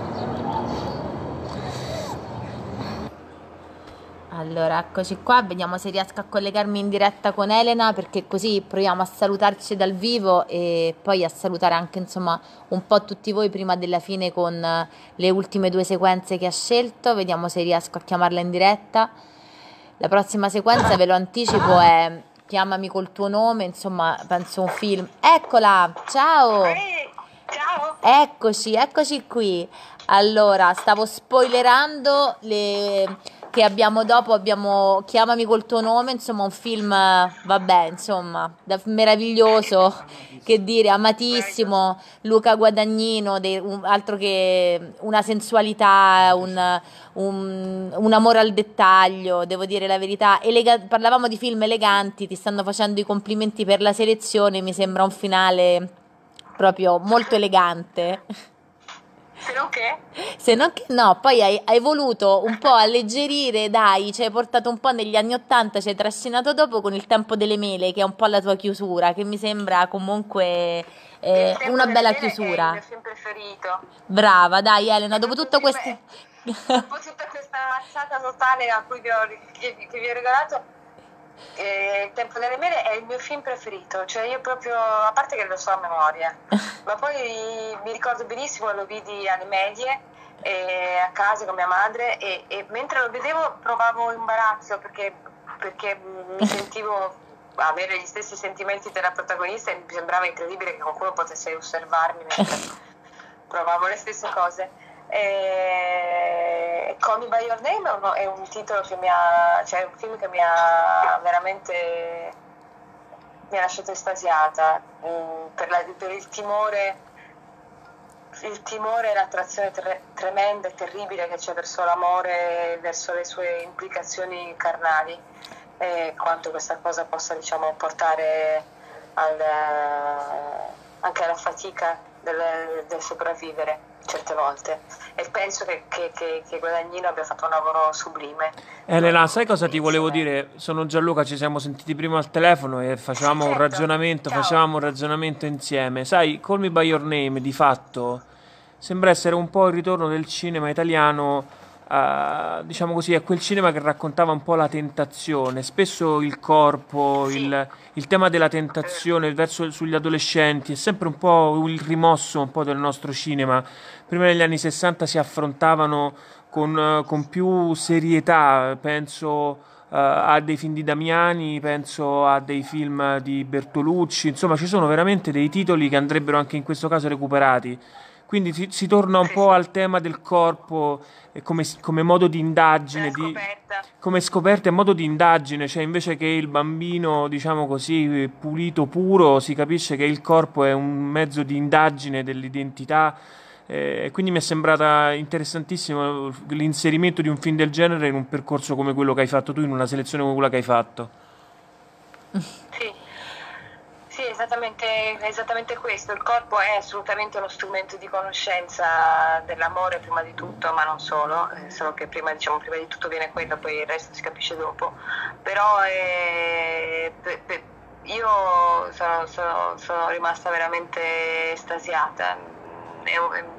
Allora, eccoci qua, vediamo se riesco a collegarmi in diretta con Elena, perché così proviamo a salutarci dal vivo e poi a salutare anche, insomma, un po' tutti voi prima della fine con le ultime due sequenze che ha scelto. Vediamo se riesco a chiamarla in diretta. La prossima sequenza, ve lo anticipo, è Chiamami col tuo nome, insomma, penso un film. Eccola, ciao! Ciao! Eccoci, eccoci qui. Allora, stavo spoilerando le... che abbiamo dopo, abbiamo Chiamami col tuo nome, insomma un film, vabbè, insomma, da- meraviglioso, che dire, amatissimo, Luca Guadagnino, de- un- altro che una sensualità, un, un- un amore al dettaglio, devo dire la verità. Elega- parlavamo di film eleganti, ti stanno facendo i complimenti per la selezione, mi sembra un finale proprio molto elegante. Se non che? Se non che no, poi hai, hai voluto un po' alleggerire, dai, ci hai portato un po' negli anni Ottanta, ci hai trascinato dopo con Il tempo delle mele, che è un po' la tua chiusura, che mi sembra comunque eh, una bella chiusura. È il mio film preferito. Brava, dai Elena, dopo tutto questo... Dopo tutta questa mazzata totale a cui vi ho, che, che vi ho regalato, eh, Il tempo delle mele è il mio film preferito, cioè io proprio, a parte che lo so a memoria, ma poi mi ricordo benissimo, lo vidi alle medie eh, a casa con mia madre e, e mentre lo vedevo provavo imbarazzo perché, perché mi sentivo avere gli stessi sentimenti della protagonista e mi sembrava incredibile che qualcuno potesse osservarmi mentre provavo le stesse cose. E Call Me By Your Name è un, è un titolo che mi ha, cioè è un film che mi ha veramente mi ha lasciato estasiata mm, per, la, per il timore il timore e l'attrazione tre, tremenda e terribile che c'è verso l'amore, verso le sue implicazioni carnali e quanto questa cosa possa, diciamo, portare al, anche alla fatica del, del sopravvivere certe volte, e penso che, che, che, che Guadagnino abbia fatto un lavoro sublime. Elena, sai cosa ti volevo dire? Sono Gianluca, ci siamo sentiti prima al telefono e facevamo un ragionamento, facevamo un ragionamento insieme. Sai, Call Me By Your Name di fatto sembra essere un po' il ritorno del cinema italiano a, diciamo così, a quel cinema che raccontava un po' la tentazione, spesso il corpo, sì. il, il tema della tentazione verso sugli adolescenti è sempre un po' il rimosso un po' del nostro cinema. Prima negli anni sessanta si affrontavano con, con più serietà, penso Uh, a dei film di Damiani, penso a dei film di Bertolucci, insomma ci sono veramente dei titoli che andrebbero anche in questo caso recuperati, quindi si, si torna un po' al tema del corpo eh, come, come modo di indagine, di, come scoperta e modo di indagine, cioè invece che il bambino, diciamo così, pulito, puro, si capisce che il corpo è un mezzo di indagine dell'identità. E quindi mi è sembrata interessantissimo l'inserimento di un film del genere in un percorso come quello che hai fatto tu, in una selezione come quella che hai fatto. Sì, sì, esattamente, esattamente questo. Il corpo è assolutamente uno strumento di conoscenza dell'amore prima di tutto, ma non solo, eh, solo che prima, diciamo, prima di tutto viene quello, poi il resto si capisce dopo. Però eh, pe, pe, io sono, sono, sono rimasta veramente estasiata. È un, è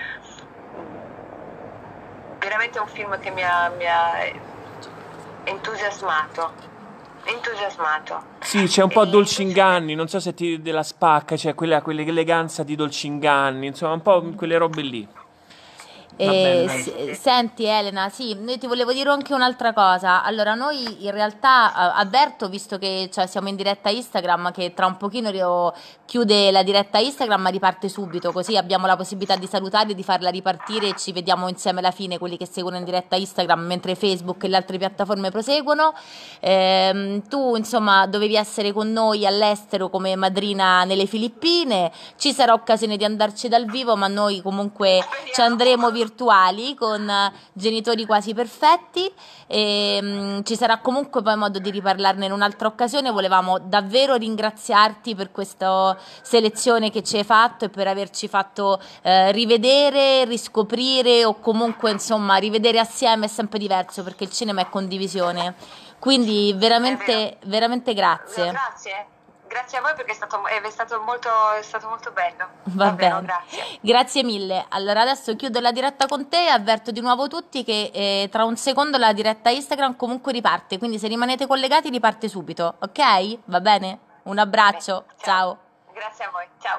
veramente un film che mi ha, mi ha entusiasmato entusiasmato sì, c'è un po' Dolce Inganni, non so se ti della Spacca, cioè quella quell'eleganza di Dolce Inganni, insomma un po' quelle robe lì. Eh, s- senti Elena, sì, noi ti volevo dire anche un'altra cosa. Allora, noi in realtà eh, avverto, visto che cioè, siamo in diretta Instagram, che tra un pochino rio- chiude la diretta Instagram, ma riparte subito, così abbiamo la possibilità di salutare, di farla ripartire e ci vediamo insieme alla fine, quelli che seguono in diretta Instagram, mentre Facebook e le altre piattaforme proseguono. Ehm, tu insomma dovevi essere con noi all'estero come madrina nelle Filippine, ci sarà occasione di andarci dal vivo, ma noi comunque ci andremo virtualmente virtuali con genitori quasi perfetti e um, ci sarà comunque poi modo di riparlarne in un'altra occasione. Volevamo davvero ringraziarti per questa selezione che ci hai fatto e per averci fatto eh, rivedere, riscoprire o comunque insomma rivedere assieme. È sempre diverso perché il cinema è condivisione, quindi veramente veramente grazie. No, grazie. Grazie a voi perché è stato, è stato, molto, è stato molto bello. Va Davvero, bene. Grazie. Grazie mille. Allora adesso chiudo la diretta con te e avverto di nuovo tutti che eh, tra un secondo la diretta Instagram comunque riparte, quindi se rimanete collegati riparte subito, ok? Va bene? Un abbraccio, bene, ciao. ciao. Grazie a voi, ciao.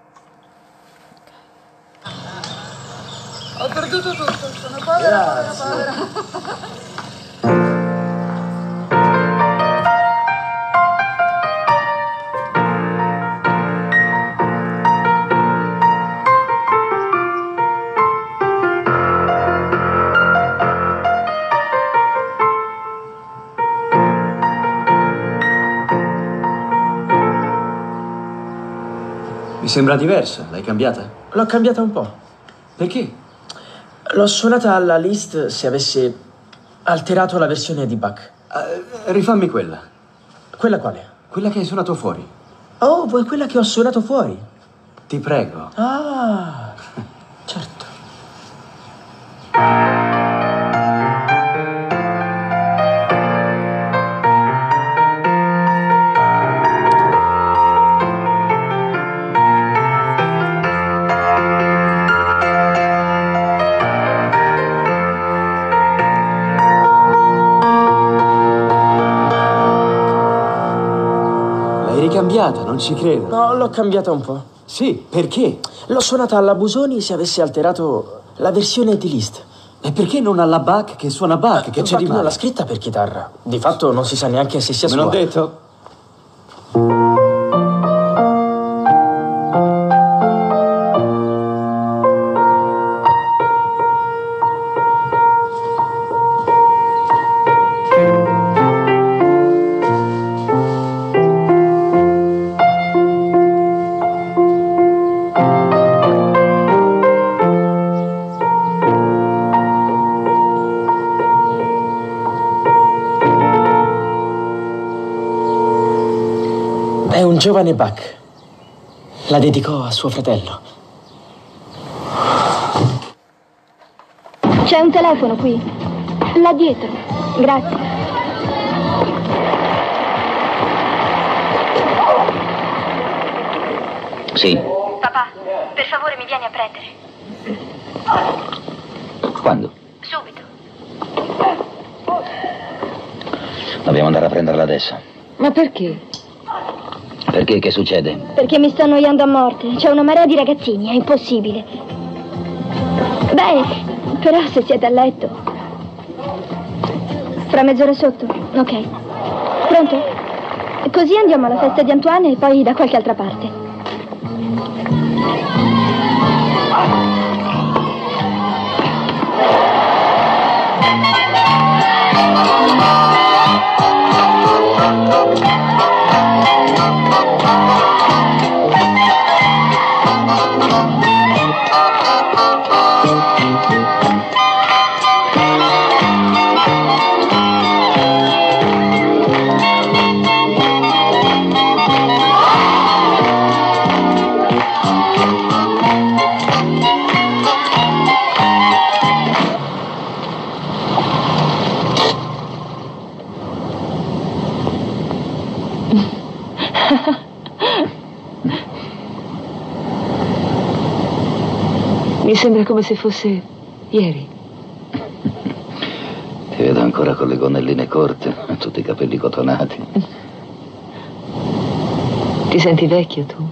Ho perduto tutto, sono povera, povera, povera. Mi sembra diversa, l'hai cambiata? L'ho cambiata un po'. Perché? L'ho suonata alla Liszt se avesse alterato la versione di Bach. Uh, rifammi quella. Quella quale? Quella che hai suonato fuori. Oh, vuoi quella che ho suonato fuori? Ti prego. Ah, certo. Cambiata, non ci credo. No, l'ho cambiata un po'. Sì, perché? L'ho suonata alla Busoni se avesse alterato la versione di Liszt. E perché non alla Bach che suona Bach? Che c'è di male? Non l'ha scritta per chitarra. Di fatto non si sa neanche se sia sua. Me l'ho detto? Un giovane Bach. La dedicò a suo fratello. C'è un telefono qui. Là dietro. Grazie. Sì. Papà, per favore mi vieni a prendere. Quando? Subito. Dobbiamo andare a prenderla adesso. Ma perché? Perché? Che succede? Perché mi sto annoiando a morte. C'è una marea di ragazzini, è impossibile. Beh, però se siete a letto. Fra mezz'ora sotto? Ok. Pronto? Così andiamo alla festa di Antoine e poi da qualche altra parte. Mi sembra come se fosse ieri. Ti vedo ancora con le gonnelline corte, tutti i capelli cotonati. Ti senti vecchio tu?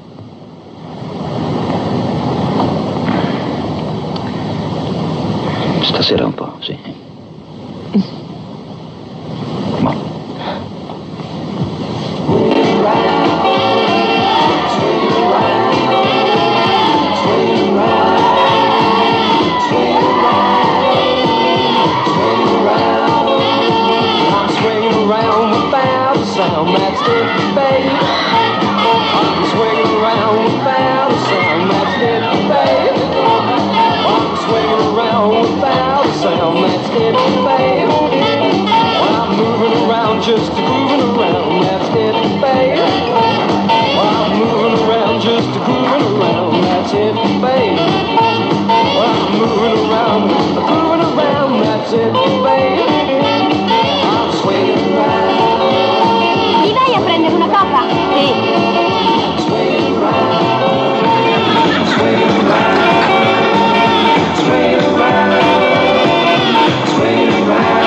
Stasera un po', sì. Ma... Just grooving around, that's it, babe. Well, I'm moving around, just grooving around, that's it, babe. Well, I'm moving around, grooving around, that's it, babe. I'm swinging around. Mi vai a prendere una copa? Sì. Swinging around, swinging around, swinging around, swinging around.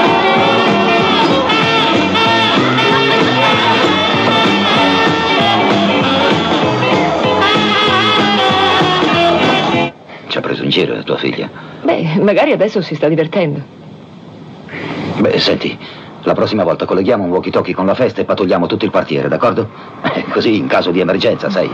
Ci ha preso in giro tua figlia? Beh, magari adesso si sta divertendo. Beh, senti, la prossima volta colleghiamo un walkie-talkie con la festa e pattugliamo tutto il quartiere, d'accordo? Così in caso di emergenza, sai.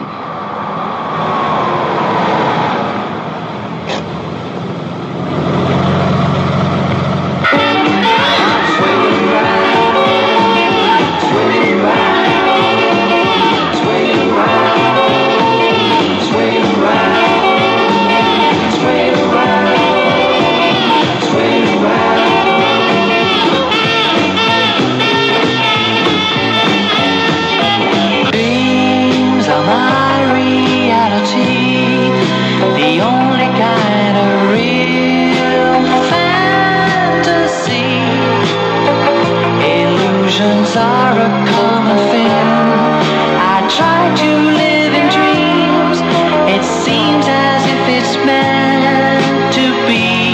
Are a common thing. I try to live in dreams. It seems as if it's meant to be.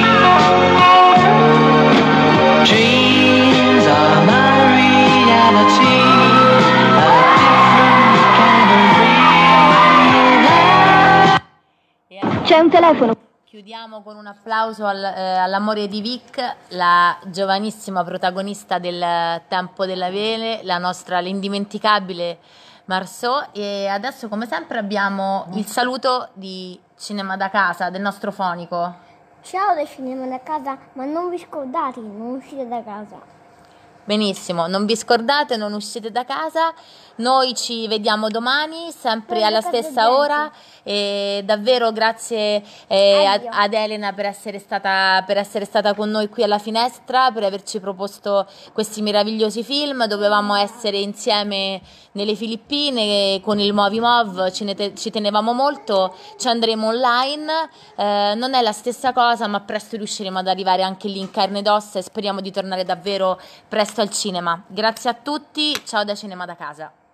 Dreams are my reality. A different kind of real. C'è un telefono. Chiudiamo con un applauso al, eh, all'amore di Vic, la giovanissima protagonista del Tempo della Vele, la nostra, l'indimenticabile Marceau. E adesso, come sempre, abbiamo il saluto di Cinema da Casa, del nostro fonico. Ciao da Cinema da Casa, ma non vi scordate, non uscite da casa. Benissimo, non vi scordate, non uscite da casa. Noi ci vediamo domani, sempre alla stessa ora. E davvero grazie eh, ad, ad Elena per essere stata, per essere stata con noi qui alla finestra, per averci proposto questi meravigliosi film. Dovevamo essere insieme nelle Filippine con il Movimov, ci, ne, ci tenevamo molto, ci andremo online. Eh, non è la stessa cosa, ma presto riusciremo ad arrivare anche lì in carne ed ossa e speriamo di tornare davvero presto al cinema. Grazie a tutti, ciao da Cinema da Casa.